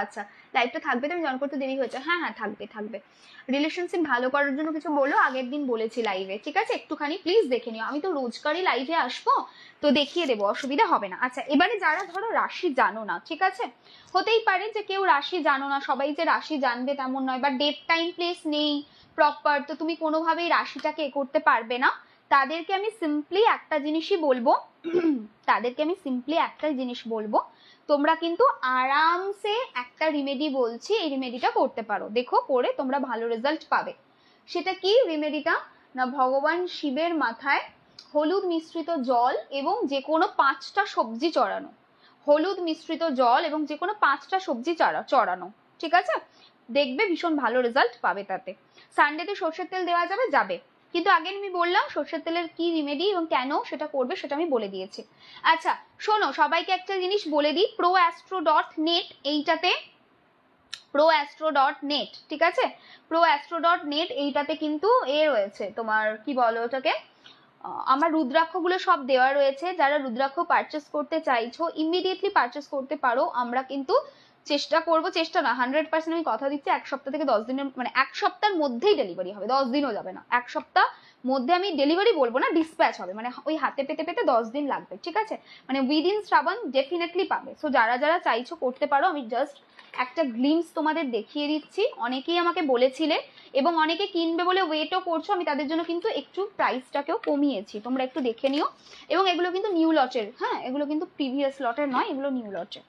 লাইভটা থাকবে? তুমি জয়েন করতে দেরি হয়েছে? হ্যাঁ হ্যাঁ থাকবে থাকবে। রিলেশনশিপ ভালো করার জন্য কিছু বলো, আগের দিন বলেছি লাইভে, ঠিক আছে? একটুখানি প্লিজ দেখে নিও, আমি তো রোজকারই লাইভে আসবো, তো দেখিয়ে দেবো, অসুবিধা হবে না। আচ্ছা এবারে যারা ধরো রাশি জানো না, ঠিক আছে, হতেই পারে যে কেউ রাশি জানো না, সবাই যে রাশি জানবে তেমন নয়, বা ডেট টাইম প্লেস নেই প্রপার, তো তুমি কোনোভাবেই রাশিটাকে করতে পারবে না। তাদেরকে আমি সিম্পলি একটা জিনিসই বলবো তাদেরকে আমি সিম্পলি একটা জিনিস বলবো, তোমরা কিন্তু আরামসে একটা রিমেডি বলছি, এই রিমেডিটা করতে পারো, দেখো করে তোমরা ভালো রেজাল্ট পাবে। সেটা কি রিমেডিটা না, ভগবান শিবের মাথায় হলুদ মিশ্রিত জল এবং যে কোনো 5টা সবজি চড়ানো, হলুদ মিশ্রিত জল এবং যে কোনো 5টা সবজি চড়ানো, ঠিক আছে? দেখবে ভীষণ ভালো রেজাল্ট পাবে তাতে। সানডেতে সর্ষের তেল দেওয়া যাবে, যাবে, কিন্তু আগে আমি বললাম সর্ষের তেলের কি রিমেডি এবং কেন সেটা করবে সেটা আমি বলে দিয়েছি। আচ্ছা শোনো, সবাইকে একটা জিনিস বলে দিই, proastro.net, এইটাতে proastro.net, ঠিক আছে? proastro.net এইটাতে কিন্তু রয়েছে তোমার, কি বলো ওটাকে, আমার রুদ্রাক্ষগুলো সব দেওয়া রয়েছে। যারা রুদ্রাক্ষ পারচেস করতে চাইছো ইমিডিয়েটলি পারচেস করতে পারো। আমরা কিন্তু চেষ্টা করব, চেষ্টা না 100% আমি কথা দিচ্ছি, 1 সপ্তাহ থেকে 10 দিনের, মানে 1 সপ্তাহের মধ্যেই ডেলিভারি হবে, 10 দিনও যাবে না, 1 সপ্তাহ মধ্যে আমি ডেলিভারি বলবো না, ডিসপ্যাচ হবে, মানে ওই হাতে পেতে পেতে 10 দিন লাগবে, ঠিক আছে? মানে উইদিন শ্রাবণ ডেফিনেটলি পাবে। সো যারা যারা চাইছো করতে পারো, আমি জাস্ট একটা গ্লিমস তোমাদের দেখিয়ে দিচ্ছি। অনেকেই আমাকে বলেছিলে এবং অনেকে কিনবে বলে ওয়েটও করছো, আমি তাদের জন্য কিন্তু একটু প্রাইসটাকেও কমিয়েছি, তোমরা একটু দেখে নিও। এবং এগুলো কিন্তু নিউ লটের, হ্যাঁ এগুলো কিন্তু প্রিভিয়াস লটের নয়, এগুলো নিউ লটের।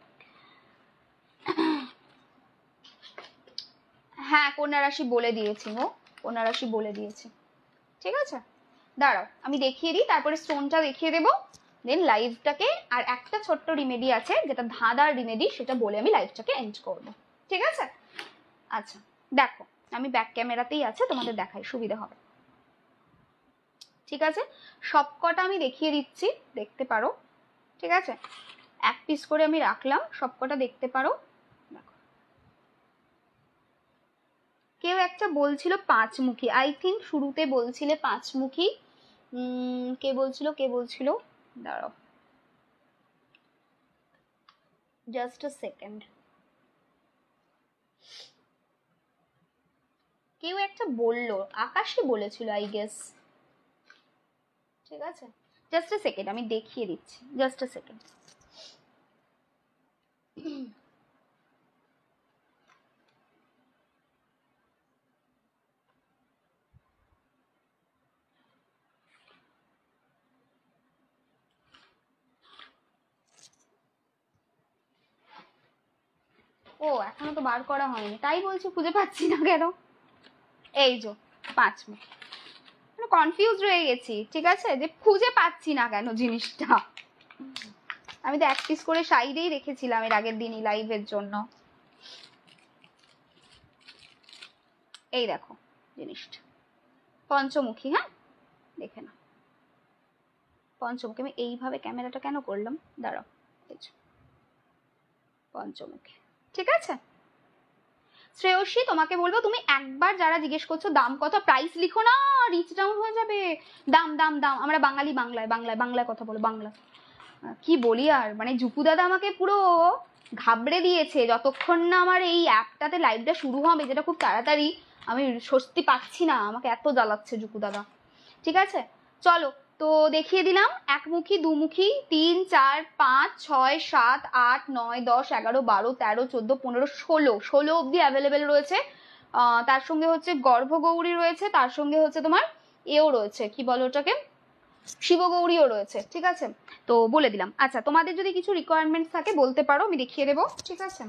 হ্যাঁ কন্যা রাশি বলে দিয়েছি গো, কন্যা রাশি বলে দিয়েছি, ঠিক আছে? দাঁড়াও আমি দেখিয়ে দিই, তারপরে স্টোনটা দেখিয়ে দেবো, দেন লাইভটাকে, আর একটা ছোট্ট রিমেডি আছে যেটা ধাঁধার রিমেডি, সেটা বলে আমি লাইভটাকে এন্ড করবো, ঠিক আছে? আচ্ছা দেখো, আমি ব্যাক ক্যামেরাতেই আছে, তোমাদের দেখাই সুবিধা হবে, ঠিক আছে? সবকটা আমি দেখিয়ে দিচ্ছি, দেখতে পারো, ঠিক আছে? এক পিস করে আমি রাখলাম, সবকটা দেখতে পারো। দেখো কেউ একটা বলছিল 5মুখী, আই থিঙ্ক শুরুতে বলছিলে 5মুখী, কে বলছিল, দাঁড়াও জাস্ট আ সেকেন্ড, কেউ একটা বললো, আকাশই বলেছিল আই গেস, ঠিক আছে? জাস্ট আ সেকেন্ড আমি দেখিয়ে দিচ্ছি, জাস্ট আ সেকেন্ড। ও এখনো তো বার করা হয়নি, তাই বলছি খুঁজে পাচ্ছি না কেন। এই যে 5মুখী, কনফিউজ রয়ে গেছি, ঠিক আছে, যে খুঁজে পাচ্ছি না কেন জিনিসটা। আমি তো এক পিস করে সাইডেই রেখেছিলাম এর আগের দিনই লাইভের জন্য। এই দেখো জিনিসটা 5মুখী, হ্যাঁ দেখে না, 5মুখী। আমি এইভাবে ক্যামেরাটা কেন করলাম, দাঁড়াও, 5মুখী, ঠিক আছে? শ্রেয়সী তোমাকে বলবো, তুমি একবার যারা জিজ্ঞেস করছো দাম কত, প্রাইস লিখো না, রিচ ডাউন হয়ে যাবে। দাম দাম দাম, আমরা বাঙালি, বাংলায় কথা বলো, বাংলা। কি বলি আর, মানে জুপু দাদা আমাকে পুরো ঘাবড়ে দিয়েছে, যতক্ষণ না আমার এই অ্যাপটাতে লাইভটা শুরু হবে, যেটা খুব তাড়াতাড়ি, আমি স্বস্তি পাচ্ছি না, আমাকে এত জ্বালাচ্ছে জুপু দাদা, ঠিক আছে? চলো তো দেখিয়ে দিলাম, 1মুখী, 2মুখী, 3, 4, 5, 6, 7, 8, 9, 10, 11, 12, 13, 14, 15, 16 অব্দি অ্যাভেলেবেল রয়েছে। তার সঙ্গে হচ্ছে গর্ভগৌরী রয়েছে, তার সঙ্গে হচ্ছে তোমার এও রয়েছে, কি বলো ওটাকে, শিবগৌরীও রয়েছে, ঠিক আছে? তো বলে দিলাম। আচ্ছা তোমাদের যদি কিছু রিকোয়ারমেন্টস থাকে বলতে পারো, আমি দেখিয়ে দেবো, ঠিক আছে?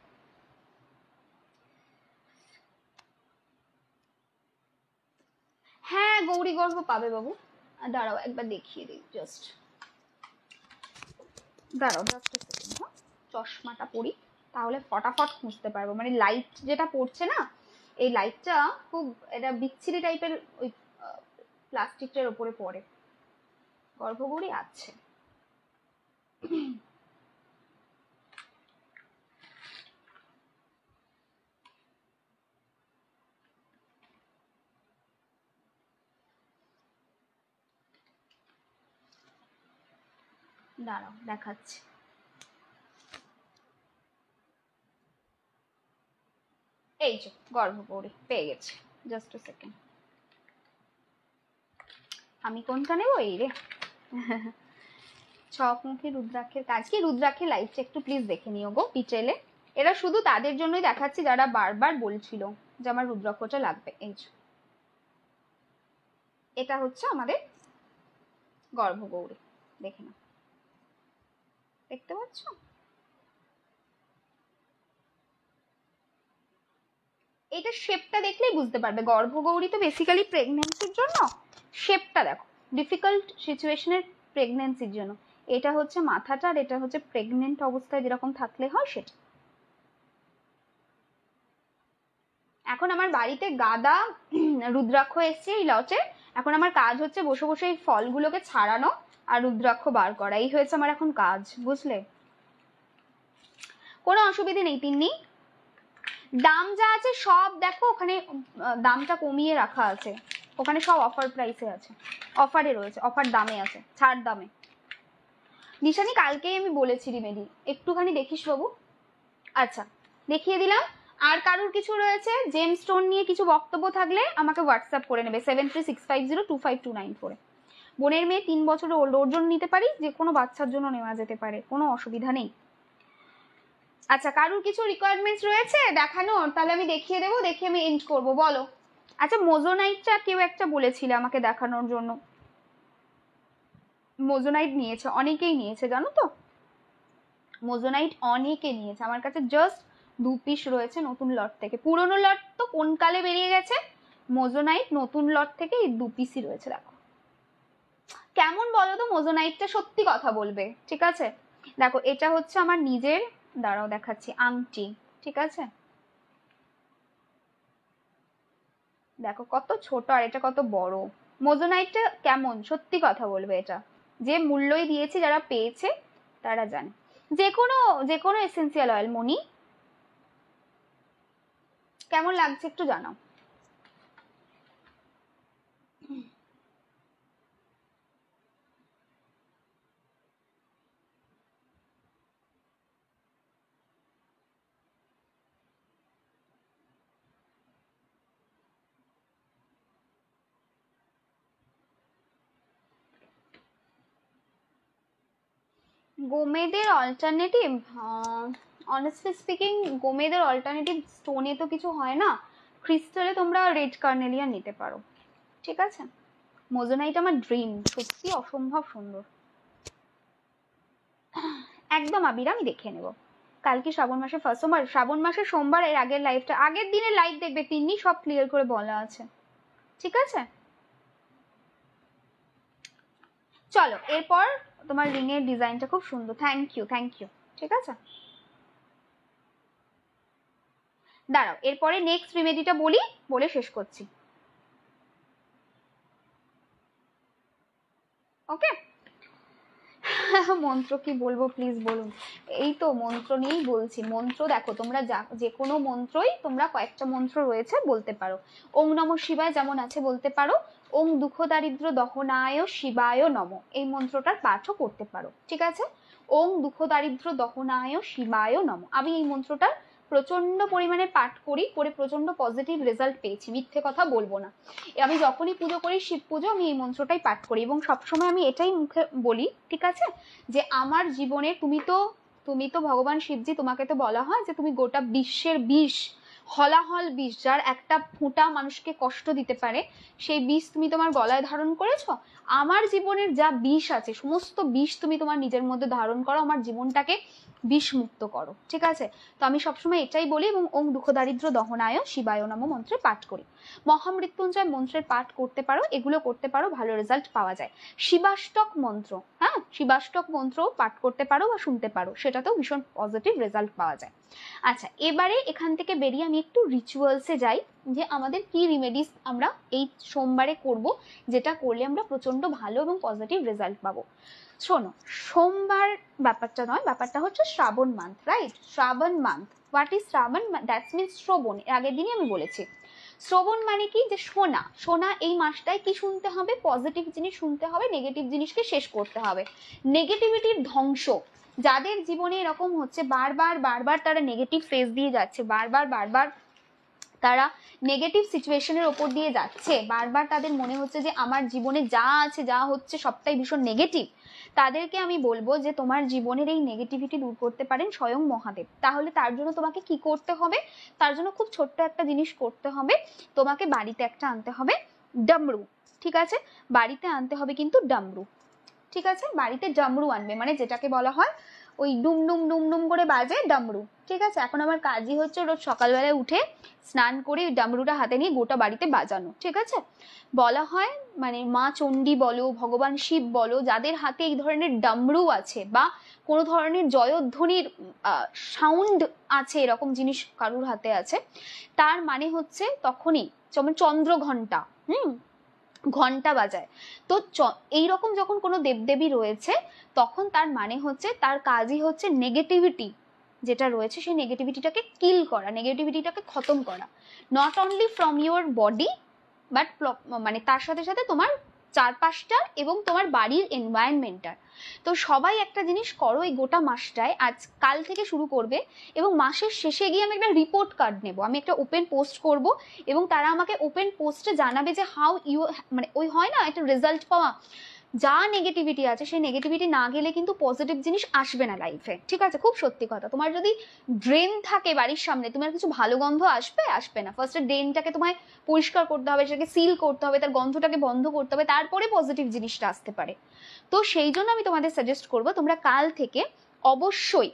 হ্যাঁ গৌরী গর্ভ পাবে বাবু, দাঁড়াও একবার দেখিয়ে দিই, জাস্ট দাঁড়াও, জাস্ট চশমাটা পরি, তাহলে ফটাফট খুঁজতে পারবো, মানে লাইট যেটা পড়ছে না, এই লাইটটা খুব এটা বিচ্ছিরি টাইপের, ওই প্লাস্টিকটার ওপরে পড়ে। গর্ভগৌরী আছে, দাঁড়াও দেখাচ্ছি। এই যে গর্ভগৌরী পেয়ে গেছি, জাস্ট আ সেকেন্ড। আমি কোনটা নেব? এই রে ছকমুখী রুদ্রাক্ষের কাজ কি? রুদ্রাক্ষের লাইভটা একটু প্লিজ দেখে নিও গো পিটেলে। এরা শুধু তাদের জন্যই দেখাচ্ছি যারা বারবার বলছিল যে আমার রুদ্রাক্ষটা লাগবে। এই যে এটা হচ্ছে আমাদের গর্ভগৌরী, দেখে নাও, দেখতে পাচ্ছ? এটা শেপটা দেখলেই বুঝতে পারবে। গর্ভগৌরী তো বেসিক্যালি প্রেগন্যান্সির জন্য, শেপটা দেখো, ডিফিকাল্ট সিচুয়েশনের প্রেগন্যান্সির জন্য। এটা হচ্ছে মাথাটা আর এটা হচ্ছে প্রেগনেন্ট অবস্থায় যেরকম থাকলে হয় সেটা। এখন আমার বাড়িতে গাদা রুদ্রাক্ষ এসছে এই লটে। এখন আমার কাজ হচ্ছে বসে বসে এই ফলগুলোকে ছাড়ানো আর রুদ্রাক্ষ বার করা, এই হয়েছে আমার এখন কাজ, বুঝলে? কোনো অসুবিধে নেই তিন্নি। দাম যা আছে সব দেখো ওখানে, দামটা কমিয়ে রাখা আছে ওখানে, সব অফার প্রাইসে আছে, অফারে রয়েছে, অফার দামে আছে, ছাড় দামে। নিশানি কালকেই আমি বলেছি রিমেডি, একটুখানি দেখিস বাবু। আচ্ছা দেখিয়ে দিলাম। আর কারুর কিছু রয়েছে জেম স্টোন নিয়ে কিছু বক্তব্য থাকলে আমাকে হোয়াটসঅ্যাপ করে নেবে 7365025294। বোনের মেয়ে 3 বছর ওল্ড, ওর জন্য নিতে পারি, যে কোনো বাচ্চার জন্য নেওয়া যেতে পারে, কোনো অসুবিধা নেই। আচ্ছা কারুর কিছু রিকোয়ারমেন্টস রয়েছে দেখানোর, তাহলে আমি দেখিয়ে দেবো, দেখিয়ে আমি এন্ড করবো, বলো। আচ্ছা মোজোনাইটটা কেউ একটা বলেছিল আমাকে দেখানোর জন্য, মোজোনাইট নিয়েছে, অনেকেই নিয়েছে জানো তো, মোজোনাইট অনেকে নিয়েছে। আমার কাছে জাস্ট 2 পিস রয়েছে নতুন লট থেকে, পুরনো লট তো কোন কালে বেরিয়ে গেছে, মোজোনাইট নতুন লট থেকে এই 2 পিসই রয়েছে। দেখো কেমন বলো তো মোজোনাইটটা, সত্যি কথা বলবে, ঠিক আছে? দেখো এটা হচ্ছে আমার নিজের, দাঁড়াও দেখাচ্ছি, আংটি, ঠিক আছে? দেখো কত ছোট আর এটা কত বড়। মোজোনাইটটা কেমন সত্যি কথা বলবে, এটা যে মূল্যই দিয়েছি যারা পেয়েছে তারা জানে। যে কোনো এসেন্সিয়াল অয়েল মনি কেমন লাগছে একটু জানাও। গোমেদের অল্টারনেটিভ, অনেস্টলি স্পিকিং গোমেদের অল্টারনেটিভ স্টোনে তো কিছু হয় না, ক্রিস্টালে তোমরা রেড কার্নেলিয়ান নিতে পারো, ঠিক আছে? মোজোনাইট আমার ড্রিম, সত্যি অসম্ভব সুন্দর, একদম আবির। আমি দেখে নেব কালকে শ্রাবণ মাসের ফার্স্ট সোমবার, শ্রাবণ মাসের সোমবার, এর আগের লাইভটা, আগের দিনের লাইভ দেখবে, তিন্নি সব ক্লিয়ার করে বলা আছে, ঠিক আছে? চলো এরপর তোমার রিং এর ডিজাইনটা খুব সুন্দর, থ্যাংক ইউ থ্যাংক ইউ, ঠিক আছে? দাঁড়াও এরপরে নেক্সট রিমেডিটা বলি, বলে শেষ করছি, ওকে? মন্ত্র কি বলবো প্লিজ বলুন। এই তো মন্ত্র নিয়েই বলছি, মন্ত্র দেখো তোমরা যে কোনো মন্ত্রই তোমরা কয়েকটা মন্ত্র রয়েছে বলতে পারো। ওম নমঃ শিবায় যেমন আছে বলতে পারো, ওম দুঃখ দারিদ্র দহনায় শিবায় নম, এই মন্ত্রটার পাঠও করতে পারো, ঠিক আছে? ওম দুঃখ দারিদ্র দহনায় শিবায় নম, আমি এই মন্ত্রটার প্রচন্ড পরিমাণে পাঠ করি, করে প্রচন্ড পজিটিভ রেজাল্ট পেয়েছি, মিথ্যে কথা বলবো না। আমি যখনই পুজো করি, শিব পুজো, আমি এই মন্ত্রটাই পাঠ করি এবং সবসময় আমি এটাই মুখে বলি, ঠিক আছে? যে আমার জীবনে তুমি তো ভগবান শিবজি, তোমাকে তো বলা হয় যে তুমি গোটা বিশ্বের বিষ, হলাহল বিষ, যার একটা ফোঁটা মানুষকে কষ্ট দিতে পারে, সেই বিষ তুমি তোমার গলায় ধারণ করেছো। আমার জীবনের যা বিষ আছে সমস্ত বিষ তুমি তোমার নিজের মধ্যে ধারণ করো, আমার জীবনটাকে বিষমুক্ত করো, ঠিক আছে? তো আমি সবসময় এটাই বলি এবং ওম দুঃখ দারিদ্র দহনায় শিবায় নম মন্ত্রে পাঠ করি। মহামৃত্যুঞ্জয় মন্ত্রের পাঠ করতে পারো, এগুলো করতে পারো, ভালো রেজাল্ট পাওয়া যায়। শিবাষ্টক মন্ত্র, হ্যাঁ শিবাষ্টক মন্ত্র পাঠ করতে পারো বা শুনতে পারো, সেটাতেও ভীষণ পজিটিভ রেজাল্ট পাওয়া যায়। আচ্ছা এবারে এখান থেকে বেরিয়ে আমি একটু রিচুয়ালসে যাই, যে আমাদের কি রিমেডিস আমরা এই সোমবারে করব, যেটা করলে আমরা প্রচন্ড ভালো এবং পজিটিভ রেজাল্ট পাবো। শোনো, সোমবার ব্যাপারটা নয়, ব্যাপারটা হচ্ছে Shravan month, right? Shravan month, what is Shravan? That's means Shravan, এর আগের দিনই আমি বলেছি। শ্রবণ মানে কি? যে শোনা, শোনা। এই মাসটায় কি শুনতে হবে? পজিটিভ জিনিস শুনতে হবে, নেগেটিভ জিনিসকে শেষ করতে হবে, নেগেটিভিটির ধ্বংস। যাদের জীবনে এরকম হচ্ছে বারবার বারবার তারা নেগেটিভ ফেস দিয়ে যাচ্ছে, বারবার বারবার তারা নেগেটিভ সিচুয়েশনের ওপর দিয়ে যাচ্ছে, বারবার তাদের মনে হচ্ছে যে আমার জীবনে যা আছে যা হচ্ছে সবটাই ভীষণ নেগেটিভ, তাদেরকে আমি বলবো যে তোমার জীবনের এই নেগেটিভিটি দূর করতে পারেন স্বয়ং মহাদেব। তাহলে তার জন্য তোমাকে কি করতে হবে, তার জন্য খুব ছোট্ট একটা জিনিস করতে হবে, তোমাকে বাড়িতে একটা আনতে হবে ডামরু, ঠিক আছে? বাড়িতে আনতে হবে কিন্তু ডামরু, ঠিক আছে? বাড়িতে ডামরু আনবে, মানে যেটাকে বলা হয় ওই ডুমডুম ডুমডুম করে বাজে ডামরু, ঠিক আছে? এখন আমার কাজই হচ্ছে রোজ সকালবেলায় উঠে স্নান করে ডামরুটা হাতে নিয়ে গোটা বাড়িতে বাজানো, ঠিক আছে? বলা হয় মানে মা চণ্ডী বলো, ভগবান শিব বলো, যাদের হাতে এই ধরনের ডামরু আছে বা কোনো ধরনের জয়ধ্বনির সাউন্ড আছে, এরকম জিনিস কারুর হাতে আছে, তার মানে হচ্ছে তখনই যেমন চন্দ্র ঘন্টা, ঘন্টা বাজায়, তো এইরকম যখন কোনো দেবদেবী রয়েছে তখন তার মানে হচ্ছে তার কাজই হচ্ছে নেগেটিভিটি যেটা রয়েছে সেই নেগেটিভিটিটাকে কিল করা, নেগেটিভিটিটাকে খতম করা, not only from your body but মানে তার সাথে সাথে তোমার চারপাশটার এবং তোমার বাড়ির এনভায়রনমেন্টটার। তো সবাই একটা জিনিস করো এই গোটা মাসটায়, আজ কাল থেকে শুরু করবে এবং মাসের শেষে গিয়ে আমি একটা রিপোর্ট কার্ড নেব, আমি একটা ওপেন পোস্ট করব এবং তারা আমাকে ওপেন পোস্টে জানাবে যে হাউ ইউ, মানে ওই হয় না একটা রেজাল্ট পাওয়া, যা নেগেটিভিটি আছে সেই নেগেটিভিটি না গেলে কিন্তু পজিটিভ জিনিস আসবে না লাইফে, ঠিক আছে? খুব সত্যি কথা, তোমার যদি ড্রেন থাকে বাড়ির সামনে, তোমার কিছু ভালো গন্ধ আসবে? আসবে না। ফার্স্টে ড্রেনটাকে তোমায় পরিষ্কার করতে হবে, সেটাকে সিল করতে হবে, তার গন্ধটাকে বন্ধ করতে হবে, তারপরে পজিটিভ জিনিসটা আসতে পারে। তো সেই জন্য আমি তোমাদের সাজেস্ট করবো তোমরা কাল থেকে অবশ্যই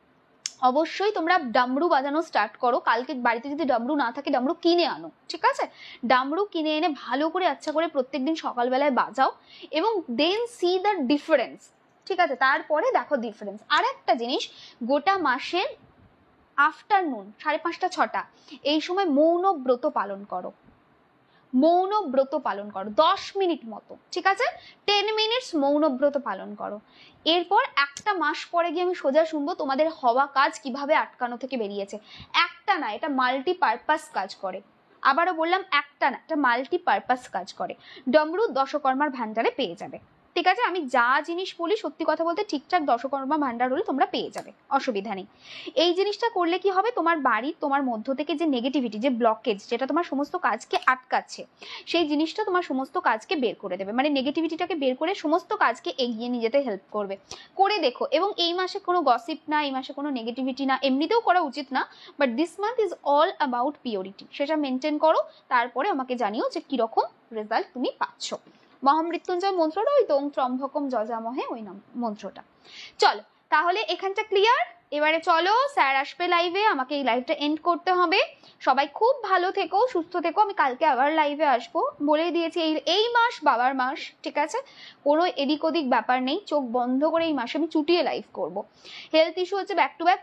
অবশ্যই তোমরা ডামরু বাজানো স্টার্ট করো। কালকে বাড়িতে যদি ডামরু না থাকে ডামরু কিনে আনো, ঠিক আছে? ডামরু কিনে এনে ভালো করে আচ্ছা করে প্রত্যেকদিন সকালবেলায় বাজাও এবং দেন সি দ্য ডিফারেন্স, ঠিক আছে? তারপরে দেখো ডিফারেন্স। আর একটা জিনিস, গোটা মাসের আফটারনুন 5:30 6টা এই সময় মৌন ব্রত পালন করো, মৌন ব্রত পালন করো 10 মিনিট মতো, ঠিক আছে? 10 মিনিটস মৌন ব্রত পালন করো। এরপর একটা মাস পরে গিয়ে আমি সোজা শুনবো তোমাদের হওয়া কাজ কিভাবে আটকানো থেকে বেরিয়েছে। একটা না, এটা মাল্টিপারপাস কাজ করে। আবারও বললাম, একটা না, এটা মাল্টিপারপাস কাজ করে। ডমরু দশকর্মার ভান্ডারে পেয়ে যাবে, ঠিক আছে? আমি যা জিনিস বলি সত্যি কথা বলতে ঠিকঠাক দশকর্মা ভান্ডার হলে তোমরা পেয়ে যাবে, অসুবিধা নেই। এই জিনিসটা করলে কি হবে, তোমার বাড়ির তোমার মধ্য থেকে যে নেগেটিভিটি, যে ব্লকেজ, যেটা তোমার সমস্ত কাজকে আটকাচ্ছে, সেই জিনিসটা তোমার সমস্ত কাজকে বের করে দেবে, মানে নেগেটিভিটিটাকে বের করে সমস্ত কাজকে এগিয়ে নিয়ে যেতে হেল্প করবে। করে দেখো। এবং এই মাসে কোনো গসিপ না, এই মাসে কোনো নেগেটিভিটি না, এমনিতেও করা উচিত না, but this month is all about purity, সেটা মেনটেন করো। তারপরে আমাকে জানিও যে কিরকম রেজাল্ট তুমি পাচ্ছ। মহামৃত্যুঞ্জয় মন্ত্রটা ওই তোং ত্রম্ভকম যজামহে, ওই নাম মন্ত্রটা। চলো তাহলে এখানটা ক্লিয়ার। এবারে চলো স্যার আসবে লাইভে, আমাকে এই লাইভটা এন্ড করতে হবে। সবাই খুব ভালো থেকো, সুস্থ থেকো। আমি কালকে আবার লাইভে আসবো, বলে দিয়েছি এই মাস বাবার মাস, ঠিক আছে? কোনো এদিক ওদিক ব্যাপার নেই, চোখ বন্ধ করে এই মাসে আমি চুটিয়ে লাইভ করব। হেলথ ইস্যু হচ্ছে ব্যাক টু ব্যাক,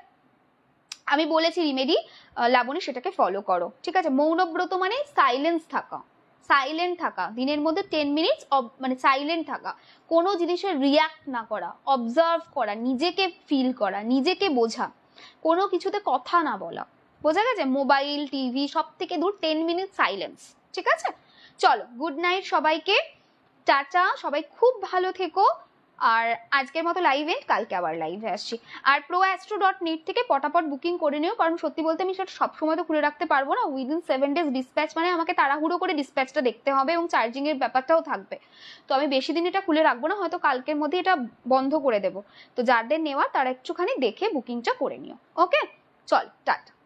আমি বলেছি রিমেডি, লাবণী সেটাকে ফলো করো, ঠিক আছে? মৌনব্রত মানে সাইলেন্স থাকা, সাইলেন্ট থাকা, দিনের মধ্যে 10 মিনিটস মানে সাইলেন্ট থাকা, কোনো জিনিসের রিয়াক্ট না করা, অবজার্ভ করা, নিজেকে ফিল করা, নিজেকে বোঝা, কোনো কিছুতে কথা না বলা, বোঝা গেছে? মোবাইল টিভি সব থেকে দূর, 10 মিনিট সাইলেন্স, ঠিক আছে? চলো গুড নাইট সবাইকে, টাটা, সবাই খুব ভালো থেকো। আর আজকের মতো লাইভে, কালকে আবার লাইভে আসছি। আর proastro.net থেকে পটাপট বুকিং করে নিও, কারণ সত্যি বলতে আমি সেটা সবসময় তো খুলে রাখতে পারবো না। উইদিন 7 days ডিসপ্যাচ, মানে আমাকে তাড়াহুড়ো করে ডিসপ্যাচটা দেখতে হবে এবং চার্জিং এর ব্যাপারটাও থাকবে। তো আমি বেশি দিন এটা খুলে রাখবো না, হয়তো কালকের মধ্যে এটা বন্ধ করে দেবো। তো যাদের নেওয়ার তারা একটুখানি দেখে বুকিংটা করে নিও। ওকে, চল টাটা।